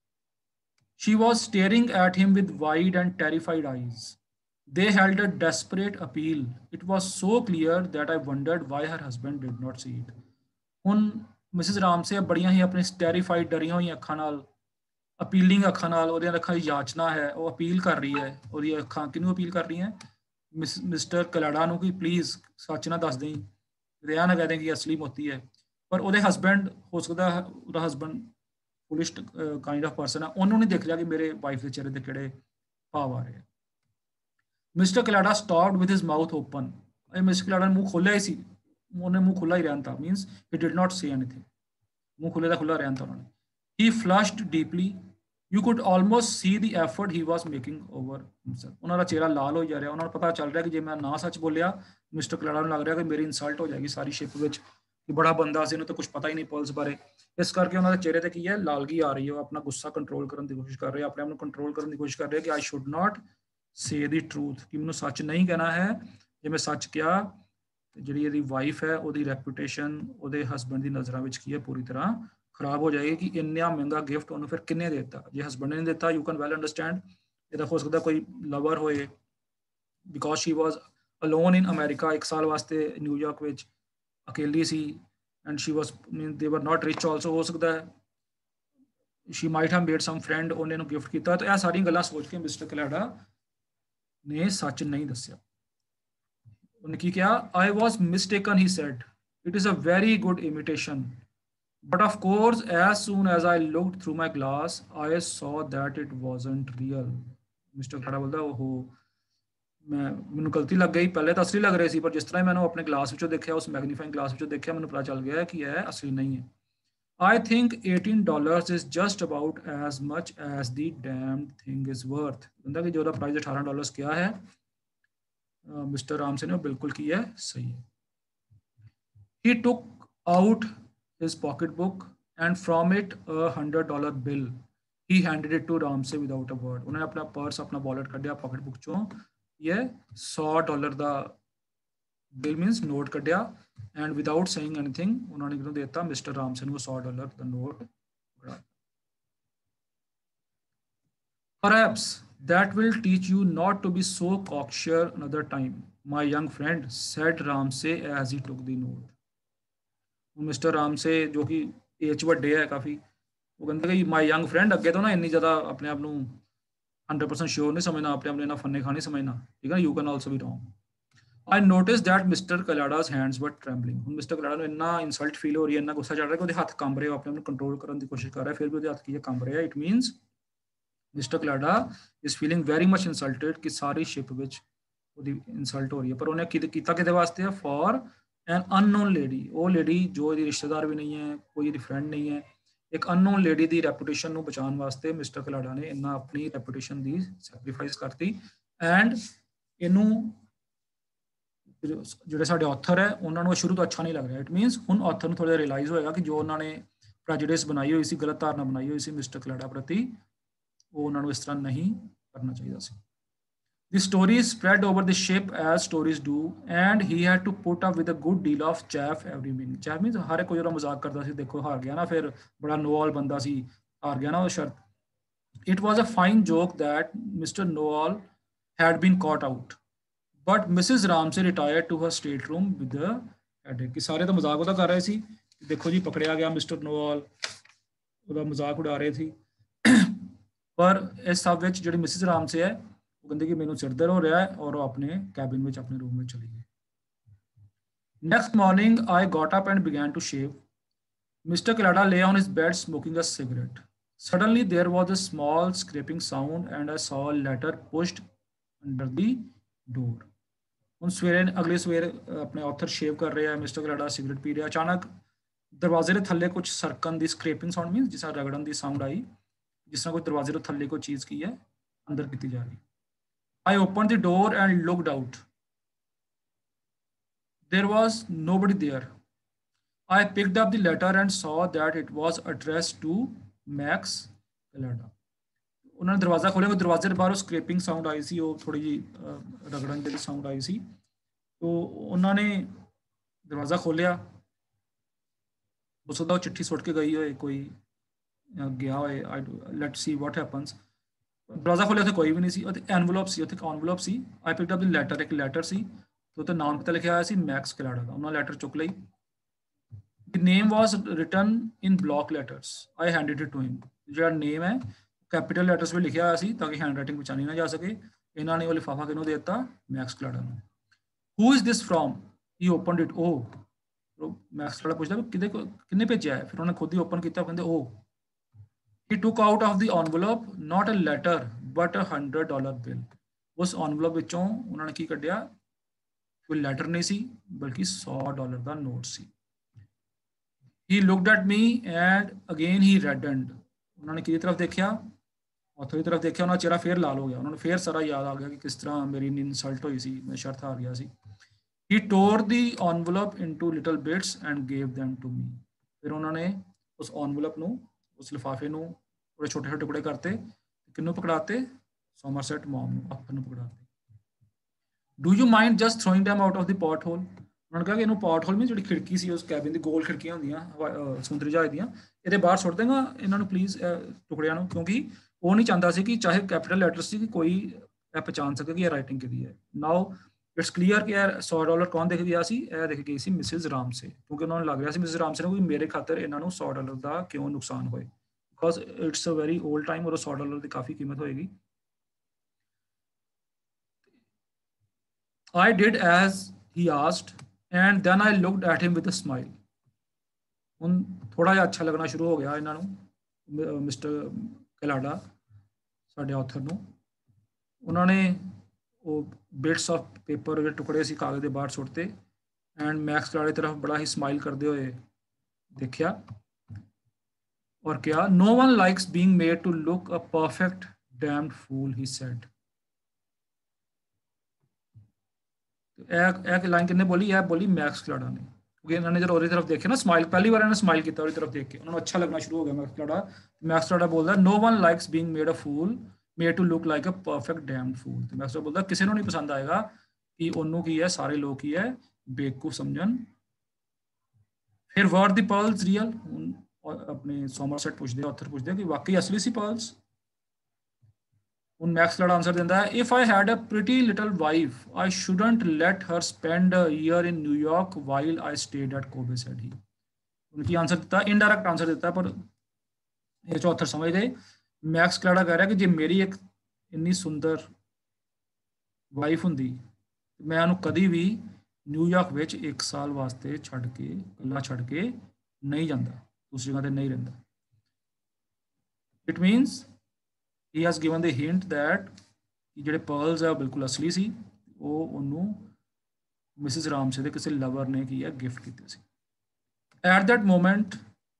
She was staring at him with wide and terrified eyes. They held a desperate appeal. It was so clear that I wondered why her husband did not see it. ਹੁਣ Mrs Ramsay ਬੜੀਆਂ ਹੀ ਆਪਣੇ terrified ਡਰੀਆਂ ਹੋਈਆਂ ਅੱਖਾਂ ਨਾਲ, appealing अखा नाल ਉਹਦੀਆਂ ਅੱਖਾਂ ਦੀ ਯਾਚਨਾ ਹੈ, ਉਹ ਅਪੀਲ ਕਰ ਰਹੀ ਹੈ. ਉਹਦੀ ਅੱਖਾਂ ਕਿਹਨੂੰ ਅਪੀਲ ਕਰ ਰਹੀਆਂ? ਮਿਸ ਮਿਸਟਰ ਕਲਾਡਾ ਨੂੰ ਕਿ ਪਲੀਜ਼ ਸੱਚ ਨਾ ਦੱਸ ਦੇਈਂ, ਰਿਆ ਨਾ ਕਹਿ ਦੇਂ ਕਿ ਅਸਲੀ ਮੋਤੀ ਹੈ. ਪਰ ਉਹਦੇ ਹਸਬੈਂਡ, ਹੋ ਸਕਦਾ ਉਹਦਾ husband polish kind of person ਹੈ, ਉਹਨੂੰ ਨਹੀਂ ਦੇਖ ਲਿਆ ਕਿ ਮੇਰੇ ਵਾਈਫ ਦੇ ਚਿਹਰੇ ਤੇ ਕਿਹੜੇ ਭਾਵ ਆ ਰਹੇ. Mister Kelada stopped with his mouth open. ਇਹ ਮਿਸਟਰ ਕਲਾਡਾ ਨੇ ਮੂੰਹ ਖੋਲ੍ਹਿਆ ਹੀ ਸੀ, ਉਹਨੇ ਮੂੰਹ ਖੁੱਲ੍ਹਾ ਹੀ ਰਹਿਣ ਤਾ, means he did not say anything. ਮੂੰਹ ਖੁੱਲ੍ਹੇ ਦਾ ਖੁੱਲ੍ਹਾ ਰਹਿਣ ਤਾ ਉਹਨਾਂ ਨੇ. He flushed deeply. You could almost see the effort he was making over himself. ਉਹਨਾਂ ਦਾ ਚਿਹਰਾ ਲਾਲ ਹੋ ਜਾ ਰਿਹਾ. ਉਹਨਾਂ ਨੂੰ ਪਤਾ ਚੱਲ ਰਿਹਾ ਕਿ ਜੇ ਮੈਂ ਨਾ ਸੱਚ ਬੋਲਿਆ, ਮਿਸਟਰ ਕਲਾਡਾ ਨੂੰ ਲੱਗ ਰਿਹਾ ਕਿ ਮੇਰੀ ਇਨਸਲਟ ਹੋ ਜਾਏਗੀ ਸਾਰੀ ਸ਼ਿਪ ਵਿੱਚ, ਕਿ ਬੜਾ ਬੰਦਾ ਸੀ, ਇਹਨੂੰ ਤਾਂ ਕੁਝ ਪਤਾ ਹੀ ਨਹੀਂ ਪੁਲਿਸ ਬਾਰੇ. ਇਸ ਕਰਕੇ ਉਹਨਾਂ ਦੇ ਚਿਹਰੇ ਤੇ ਕੀ ਹੈ, ਲਾਲਗੀ ਆ ਰਹੀ ਹੈ. ਉਹ ਆਪਣਾ ਗੁੱਸਾ ਕੰਟਰੋਲ ਕਰਨ ਦੀ ਕੋਸ਼ਿਸ਼ ਕਰ ਰਹੇ, ਆਪਣੇ ਆਪ ਨੂੰ ਕੰਟਰੋਲ ਕਰਨ ਦੀ ਕੋਸ਼ਿਸ਼ ਕਰ ਰਹੇ ਕਿ ਆਈ should not say the truth, ਕਿ ਮੈਨੂੰ ਸੱਚ ਨਹੀਂ ਕਹਿਣਾ ਹੈ. ਜੇ ਮੈਂ ਸੱਚ ਕਿਹਾ ਜਿਹੜੀ ਇਹਦੀ ਵਾਈਫ ਹੈ ਉਹਦੀ ਰੈਪੂਟੇਸ਼ਨ ਉਹਦੇ ਹਸਬੈਂਡ ਦੀ ਨਜ਼ਰਾਂ ਵਿੱਚ ਕੀ ਹੈ, ਪੂਰੀ ਤਰ੍ਹਾਂ खराब हो जाएगी कि इन्ना महंगा गिफ्ट उन्होंने फिर किन्ने देता, जे हस्बैंड ने देता यू कैन वेल अंडरस्टैंड, ये हो सकता कोई लवर होए because she was alone in America, एक साल वास्ते न्यूयॉर्क विच अकेली सी and she was they were not rich also, हो सकता है she might have made some friend उन्हें गिफ्ट किया। तो यह सारी गल्लां सोच के मिस्टर कलैड़ा ने सच नहीं दस्या। उन्हें की किया, I was mistaken he said, it is a very good imitation, but of course as soon as I looked through my glass I saw that it wasn't real. Mister Kelada बोलता ओहो मैं मैनू गलती लग गई, पहले तो असली लग रहे सी पर जिस तरह मैंने अपने ग्लास विचों देखा, उस मैगनीफाइंग ग्लास विचों देखा, मैंने पता चल गया कि यह असली नहीं है। I think eighteen dollars is just about as much as the damned thing is worth। बंदा कि जो प्राइस अठारह डॉलर्स क्या है, मिस्टर राम से ने बिल्कुल किया है, सही है। He took out his pocketbook and from it a hundred dollar bill. He handed it to Ram से without a word। उन्होंने अपना पर्स अपना वॉलेट कढ़िया पॉकेट बुक चों, ये सौ डॉलर दा बिल मीन्स नोट कढ़िया एंड विदाउट सेइंग एनीथिंग उन्होंने किन्हों देता मिस्टर राम से वो सौ डॉलर दा note. Perhaps that will teach you not to be so cocksure another time, my young friend, said Ramsay as he took the note। Mister Ramsay जो कि as वड्डे है काफ़ी, वो कहते कि माई यंग फ्रेंड अगे तो ना इन्नी ज़्यादा अपने आप को हंड्रेड परसेंट श्योर नहीं समझना, अपने अपने ना फन्ने खाने समझना, ठीक है, you can also be wrong. I notice that Mister Kelada's hands were trembling. हम मिस्टर कलाडा को इन्ना इंसल्ट फील हो रही है, इन्ना गुस्सा चढ़ रहा है कि उसके हाथ कंब रहे हो, अपने आप कंट्रोल करने की कोशिश कर रहा है, फिर भी उसके हाथ की कंब रहे हैं। It means Mister Kelada is feeling very much insulted कि सारी शिप विच इंसल्ट हो रही है, पर उन्हें किया कि वास्ते फॉर एन अननोन लेडी, वो लेडी जो रिश्तेदार भी नहीं है, कोई फ्रेंड नहीं है, एक अननोन लेडी की रेपूटेशन को बचाने वास्ते मिस्टर कलाडा ने इन्ना अपनी रेपूटेशन की सैक्रीफाइस करती। एंड इनू जो साढ़े ऑथर है उन्होंने शुरू तो अच्छा नहीं लग रहा। इट मीनस हुण ऑथर को थोड़ा रियलाइज होएगा कि जो उन्होंने प्रेजुडिस बनाई हुई सी, गलत धारणा बनाई हुई सी मिस्टर कलाडा प्रति, वो उन्होंने इस तरह नहीं करना चाहिए सी। The story spread over the ship as stories do, and he had to put up with a good deal of chaff every minute। chaff means हर एक कोई जरा मजाक करता सी, देखो हार गया ना, फिर बड़ा नोआल बंदा सी, हार गया ना वो शर्त। It was a fine joke that Mister Noel had been caught out, but Missus Ramsay retired to her stateroom with a headache। कि सारे तो मजाक उदा कर रहे सी, देखो जी पकड़िया गया मिस्टर नोआल, उदा मजाक उड़ा रहे थी, पर इस सब विच जिहड़ी मिसिस रामसे है वो कहते कि मैनू सिरदर्द हो रहा है, और वो अपने कैबिन में अपने रूम में चली गई। Next morning I got up and began to shave. Mister Kelada lay on his bed smoking a cigarette. Suddenly there was a small scraping sound and I saw a letter pushed under the door. हम सवेरे अगले सवेरे अपने author शेव कर रहे हैं, mister कलाडा cigarette P रहे, अचानक दरवाजे के थले कुछ सरकन की स्क्रैपिंग साउंड मीन जिस तरह रगड़न की साउंड आई, जिस तरह कोई दरवाजे के थले कोई चीज़ की है अंदर की जा रही। I opened the door and looked out. There was nobody there. I picked up the letter and saw that it was addressed to Max Calada। उन्होंने दरवाज़ा खोलिया, कोई दरवाजे के बाहर स्क्रैपिंग साउंड आई सी, वो थोड़ी जी रगड़न की साउंड आई सी, तो उन्होंने दरवाज़ा खोलिया, हो सकता वो चिट्ठी सुट के गई हो, कोई गया हो, लेट्स सी व्हाट हैपन्स। दरवाजा खोलिया, कोई भी नहीं सी, एनवलप सी, एनवलप सी। I picked up the letter, एक लैटर सी, तो उत्ते नाम पता लिखा आया सी मैक्स कलाडा का। उन्होंने लैटर चुक लई। The name was written in block letters. I handed it to him. जो नेम है कैपिटल लैटर्स में लिखा आया सी ताकि हैंड राइटिंग पहचानी ना जा सके। इन्होंने वो लिफाफा किन्हों दे दिता, मैक्स कलाडा ने। Who is this from? He opened it. ओ मैक्स कलाडा पूछता कि किन्ने भेजा है, फिर उन्होंने खुद ही ओपन किया, कहते ओ। He took out of the envelope not a letter but a hundred dollar bill। उस envelope विचों उन्होंने की कढ़िया, कोई लेटर नहीं सी बल्कि सौ डॉलर का नोट सी। He looked at me and again he reddened। उन्होंने किसी तरफ देखा, ऑथर की तरफ देखा, उन्होंने चेहरा फिर लाल हो गया, उन्होंने फिर सारा याद आ गया कि किस तरह मेरी इंसल्ट हुई सी, मैं शर्त हार गया सी। He tore the envelope into little bits and gave them to me। फिर उन्होंने उस envelope नू, उस लिफाफे नू छोटे छोटे टुकड़े करते, किन्नू पकड़ाते, सोमरसेट मॉम नू, अपन नू पकड़ाते। Do you mind just throwing them out of the porthole? उन्होंने कहा कि इन्हों पॉट होल में जी खिड़की सी उस कैबिन की गोल खिड़कियां होंदियां समुद्री जहाज दियां ये बाहर सुट देगा इन्होंने प्लीज़ टुकड़ियां नूं, क्योंकि वो नहीं चाहता सी कि चाहे कैपिटल लैटर्स सी कि कोई पहचान सके कि यह राइटिंग की है। नाउ इट्स क्लीयर कि यार सौ डॉलर कौन देख गया सी, यह देख गई सी मिसिज राम से, क्योंकि उन्होंने लग रहा सी मिसिज राम से कोई मेरे खातर इन्हों सौ डॉलर का क्यों नुकसान होए, because it's a very old time और सौ डॉलर की काफ़ी कीमत होएगी। I did as he asked and then I looked at him with a smile. ਹੁਣ ਥੋੜਾ ਜਿਹਾ ਅੱਛਾ ਲੱਗਣਾ ਸ਼ੁਰੂ ਹੋ ਗਿਆ ਇਹਨਾਂ ਨੂੰ ਮਿਸਟਰ ਕਲਾਡਾ ਸਾਡੇ ਆਥਰ ਨੂੰ। ਉਹਨਾਂ ਨੇ ਉਹ ਬਿਟਸ ਆਫ ਪੇਪਰ ਦੇ ਟੁਕੜੇ ਸੀ ਕਾਗਜ਼ ਦੇ ਬਾਹਰ ਸੁੱਟਤੇ ਐਂਡ ਮੈਕਸ ਕਲਾਡੇ ਤਰਫ ਬੜਾ ਹੀ ਸਮਾਈਲ ਕਰਦੇ ਹੋਏ ਦੇਖਿਆ ਔਰ ਕਿਹਾ no one likes being made to look a perfect damned fool, he said. एक लाइन किन्ने बोली है बोली मैक्स क्लाडा ने, क्योंकि इन्होंने जब ਉਹਦੀ तरफ देखे ना स्माइल पहली बार इन्होंने स्माइल किया ਉਹਦੀ तरफ देख के उन्होंने अच्छा लगना शुरू हो गया मैक्स क्लाडा। मैक्स क्लाडा बोलता है no one likes being made a fool made to look like a perfect damned fool. ਤੇ ਮੈਕਸ बोलता ਕਿਸੇ ਨੂੰ ਨਹੀਂ ਪਸੰਦ ਆਏਗਾ ਕਿ ਉਹਨੂੰ ਕੀ ਹੈ ਸਾਰੇ ਲੋਕ ਕੀ ਹੈ ਬੇਵਕੂਫ ਸਮਝਣ। ਫਿਰ ਵਰ ਦੀ ਪਰਲਸ ਰੀਅਲ, ਆਪਣੇ ਸੋਮਰਸੈਟ ਪੁੱਛਦੇ ਆਥਰ ਪੁੱਛਦੇ ਕਿ ਵਾਕਈ ਅਸਲੀ ਸੀ ਪਰਲਸ। ਹੁਣ ਮੈਕਸ ਕਲਾਡਾ ਆਨਸਰ ਦਿੰਦਾ ਹੈ if I had a pretty little wife I shouldn't let her spend a year in New York while I stayed at Kobe, said he. ਹੁਣ ਕੀ ਆਨਸਰ ਦਿੱਤਾ, ਇਨਡਾਇਰੈਕਟ ਆਨਸਰ ਦਿੱਤਾ, ਪਰ ਇਹ ਚੋਂ ਆਥਰ ਸਮਝਦੇ ਮੈਕਸ ਕਲਾਡਾ ਕਹਿ ਰਿਹਾ ਕਿ ਜੇ ਮੇਰੀ ਇੱਕ ਇੰਨੀ ਸੁੰਦਰ ਵਾਈਫ ਹੁੰਦੀ ਮੈਂ ਉਹਨੂੰ ਕਦੀ ਵੀ ਨਿਊਯਾਰਕ ਵਿੱਚ ਇੱਕ ਸਾਲ ਵਾਸਤੇ ਛੱਡ ਕੇ ਇਕੱਲਾ ਛੱਡ ਕੇ ਨਹੀਂ ਜਾਂਦਾ, ਦੂਸਰੀ ਜਗ੍ਹਾ ਤੇ ਨਹੀਂ ਰਹਿੰਦਾ। It means he has given the hint that ਜਿਹੜੇ ਪਰਲਸ ਹੈ ਉਹ ਬਿਲਕੁਲ ਅਸਲੀ ਸੀ, ਉਹ ਉਹਨੂੰ ਮਿਸਿਸ ਰਾਮਸੇ ਦੇ ਕਿਸੇ ਲਵਰ ਨੇ ਕੀ ਹੈ ਗਿਫਟ ਕੀਤੇ ਸੀ। At that moment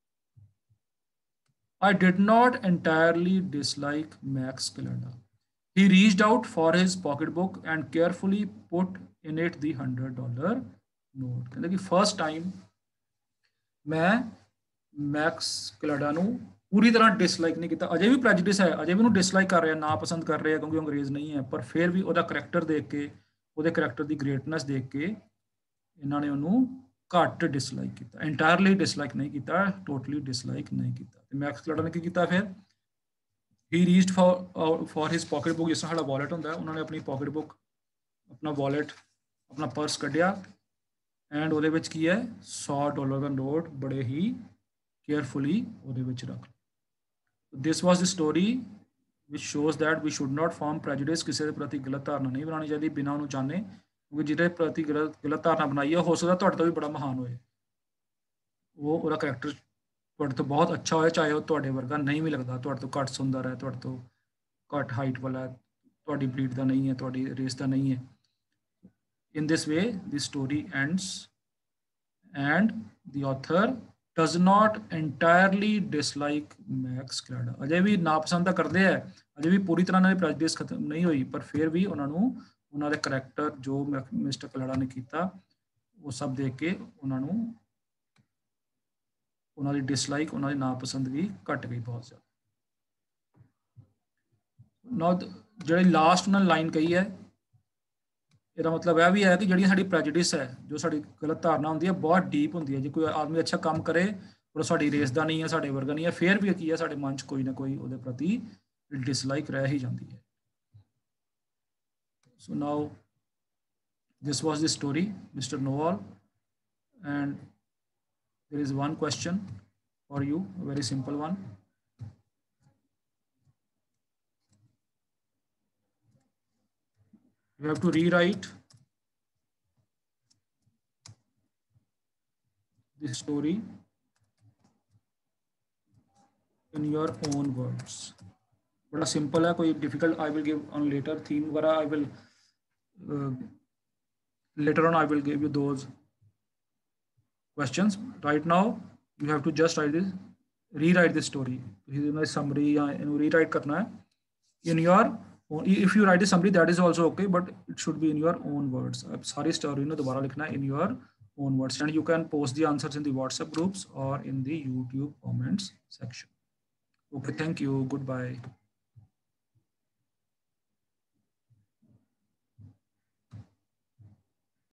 I did not entirely dislike Max Calada. He reached out for his pocketbook and carefully put in it the hundred dollar note. ਕਹਿੰਦੇ ਕਿ ਫਰਸਟ ਟਾਈਮ ਮੈਂ ਮੈਕਸ ਕਲਾਡਾ ਨੂੰ ਪੂਰੀ ਤਰ੍ਹਾਂ ਡਿਸਲਾਈਕ ਨਹੀਂ ਕੀਤਾ, ਅਜੇ ਵੀ ਪ੍ਰੈਜੁਡਿਸ ਹੈ, ਅਜੇ ਵੀ ਉਹਨੂੰ ਡਿਸਲਾਈਕ ਕਰ ਰਿਹਾ, ਨਾ ਪਸੰਦ ਕਰ ਰਿਹਾ ਕਿਉਂਕਿ ਉਹ ਅੰਗਰੇਜ਼ ਨਹੀਂ ਹੈ, ਪਰ ਫਿਰ ਵੀ ਉਹਦਾ ਕਰੈਕਟਰ ਦੇਖ ਕੇ ਉਹਦੇ ਕਰੈਕਟਰ ਦੀ ਗ੍ਰੇਟਨੈਸ ਦੇਖ ਕੇ ਇਹਨਾਂ ਨੇ ਉਹਨੂੰ ਘੱਟ ਡਿਸਲਾਈਕ ਕੀਤਾ, ਇੰਟਾਇਰਲੀ ਡਿਸਲਾਈਕ ਨਹੀਂ ਕੀਤਾ, ਟੋਟਲੀ ਡਿਸਲਾਈਕ ਨਹੀਂ ਕੀਤਾ। ਤੇ ਮੈਕਸ ਕਲਾਡਾ ਨੇ ਕੀ ਕੀਤਾ ਫਿਰ he reached for for his pocket book, ਜਿਸ ਤਰ੍ਹਾਂ ਸਾਡਾ ਵਾਲਟ ਹੁੰਦਾ ਉਹਨਾਂ ਨੇ ਆਪਣੀ ਪਾਕਟ ਬੁੱਕ ਆਪਣਾ ਵਾਲਟ ਆਪਣਾ ਪਰਸ ਕੱਢਿਆ ਐਂਡ ਉਹਦੇ ਵਿੱਚ ਕੀ ਹੈ ਸੌ ਡਾਲਰ ਦਾ ਨੋਟ ਬੜੇ ਹੀ ਕੇਅਰਫੁਲੀ ਉਹਦੇ ਵਿੱਚ ਰੱਖ। This was the story which shows that we should not form prejudice, ਕਿਸੇ ਦੇ ਪ੍ਰਤੀ ਗਲਤ ਧਾਰਨਾ ਨਹੀਂ ਬਣਾਉਣੀ ਚਾਹੀਦੀ ਬਿਨਾਂ ਉਹਨੂੰ ਜਾਣੇ, ਕਿਉਂਕਿ ਜਿਹਦੇ ਪ੍ਰਤੀ ਗਲਤ ਗਲਤ ਧਾਰਨਾ ਬਣਾਈ ਹੈ ਹੋ ਸਕਦਾ ਤੁਹਾਡੇ ਤੋਂ ਵੀ ਬੜਾ ਮਹਾਨ ਹੋਏ, ਉਹ ਉਹਦਾ ਕਰੈਕਟਰ ਤੁਹਾਡੇ ਤੋਂ ਬਹੁਤ ਅੱਛਾ ਹੋਇਆ, ਚਾਹੇ ਉਹ ਤੁਹਾਡੇ ਵਰਗਾ ਨਹੀਂ ਵੀ ਲੱਗਦਾ, ਤੁਹਾਡੇ ਤੋਂ ਘੱਟ ਸੁੰਦਰ ਹੈ, ਤੁਹਾਡੇ ਤੋਂ ਘੱਟ ਹਾਈਟ ਵਾਲਾ, ਤੁਹਾਡੀ ਬਰੀਡ ਦਾ ਨਹੀਂ ਹੈ, ਤੁਹਾਡੀ ਰੇਸ ਦਾ ਨਹੀਂ ਹੈ। In this way the story ends and the author does not entirely dislike Max Calada. ਅਜੇ ਵੀ ਨਾਪਸੰਦ ਤਾਂ ਕਰਦੇ ਹੈ, ਅਜੇ ਵੀ ਪੂਰੀ ਤਰ੍ਹਾਂ ਨਾਲ ਪ੍ਰੈਜੁਡਿਸ ਖਤਮ ਨਹੀਂ ਹੋਈ, ਪਰ ਫਿਰ ਵੀ ਉਹਨਾਂ ਨੂੰ ਉਹਨਾਂ ਦੇ ਕਰੈਕਟਰ ਜੋ ਮਿਸਟਰ ਕਲਾਡਾ ਨੇ ਕੀਤਾ ਉਹ ਸਭ ਦੇਖ ਕੇ ਉਹਨਾਂ ਨੂੰ ਉਹਨਾਂ ਦੀ ਡਿਸਲਾਈਕ ਉਹਨਾਂ ਦੀ ਨਾਪਸੰਦ ਵੀ ਘਟ ਗਈ ਬਹੁਤ ਜ਼ਿਆਦਾ। ਨਾਓ ਜਿਹੜੀ ਲਾਸਟ ਉਹਨਾਂ ਲਾਈਨ ਕਹੀ ਹੈ ਇਹਦਾ ਮਤਲਬ ਇਹ ਵੀ ਹੈ ਕਿ ਜਿਹੜੀ ਸਾਡੀ ਪ੍ਰੈਜੁਡਿਸ ਹੈ, ਜੋ ਸਾਡੀ ਗਲਤ ਧਾਰਨਾ ਹੁੰਦੀ ਹੈ ਬਹੁਤ ਡੀਪ ਹੁੰਦੀ ਹੈ। ਜੇ ਕੋਈ ਆਦਮੀ ਅੱਛਾ ਕੰਮ ਕਰੇ ਪਰ ਸਾਡੀ ਰੇਸ ਦਾ ਨਹੀਂ ਹੈ, ਸਾਡੇ ਵਰਗਾ ਨਹੀਂ ਹੈ, ਫਿਰ ਵੀ ਕੀ ਹੈ ਸਾਡੇ ਮਨ 'ਚ ਕੋਈ ਨਾ ਕੋਈ ਉਹਦੇ ਪ੍ਰਤੀ ਡਿਸਲਾਈਕ ਰਹਿ ਹੀ ਜਾਂਦੀ ਹੈ। ਸੋ ਨਾਓ this was the story, Mister Noval, and there is one question for you, a very simple one. You have to rewrite this story in your own words. बड़ा simple है, कोई difficult I will give on later theme वगैरह I will uh, later on I will give you those questions. Right now you have to just write this, rewrite this story. इसमें summary या इन्हें rewrite करना है in your, if you write a summary that is also okay, but it should be in your own words. अब सारी story ने दोबारा लिखना है in your own words, and you can post the answers in the WhatsApp groups or in the YouTube comments section. Okay, thank you, goodbye.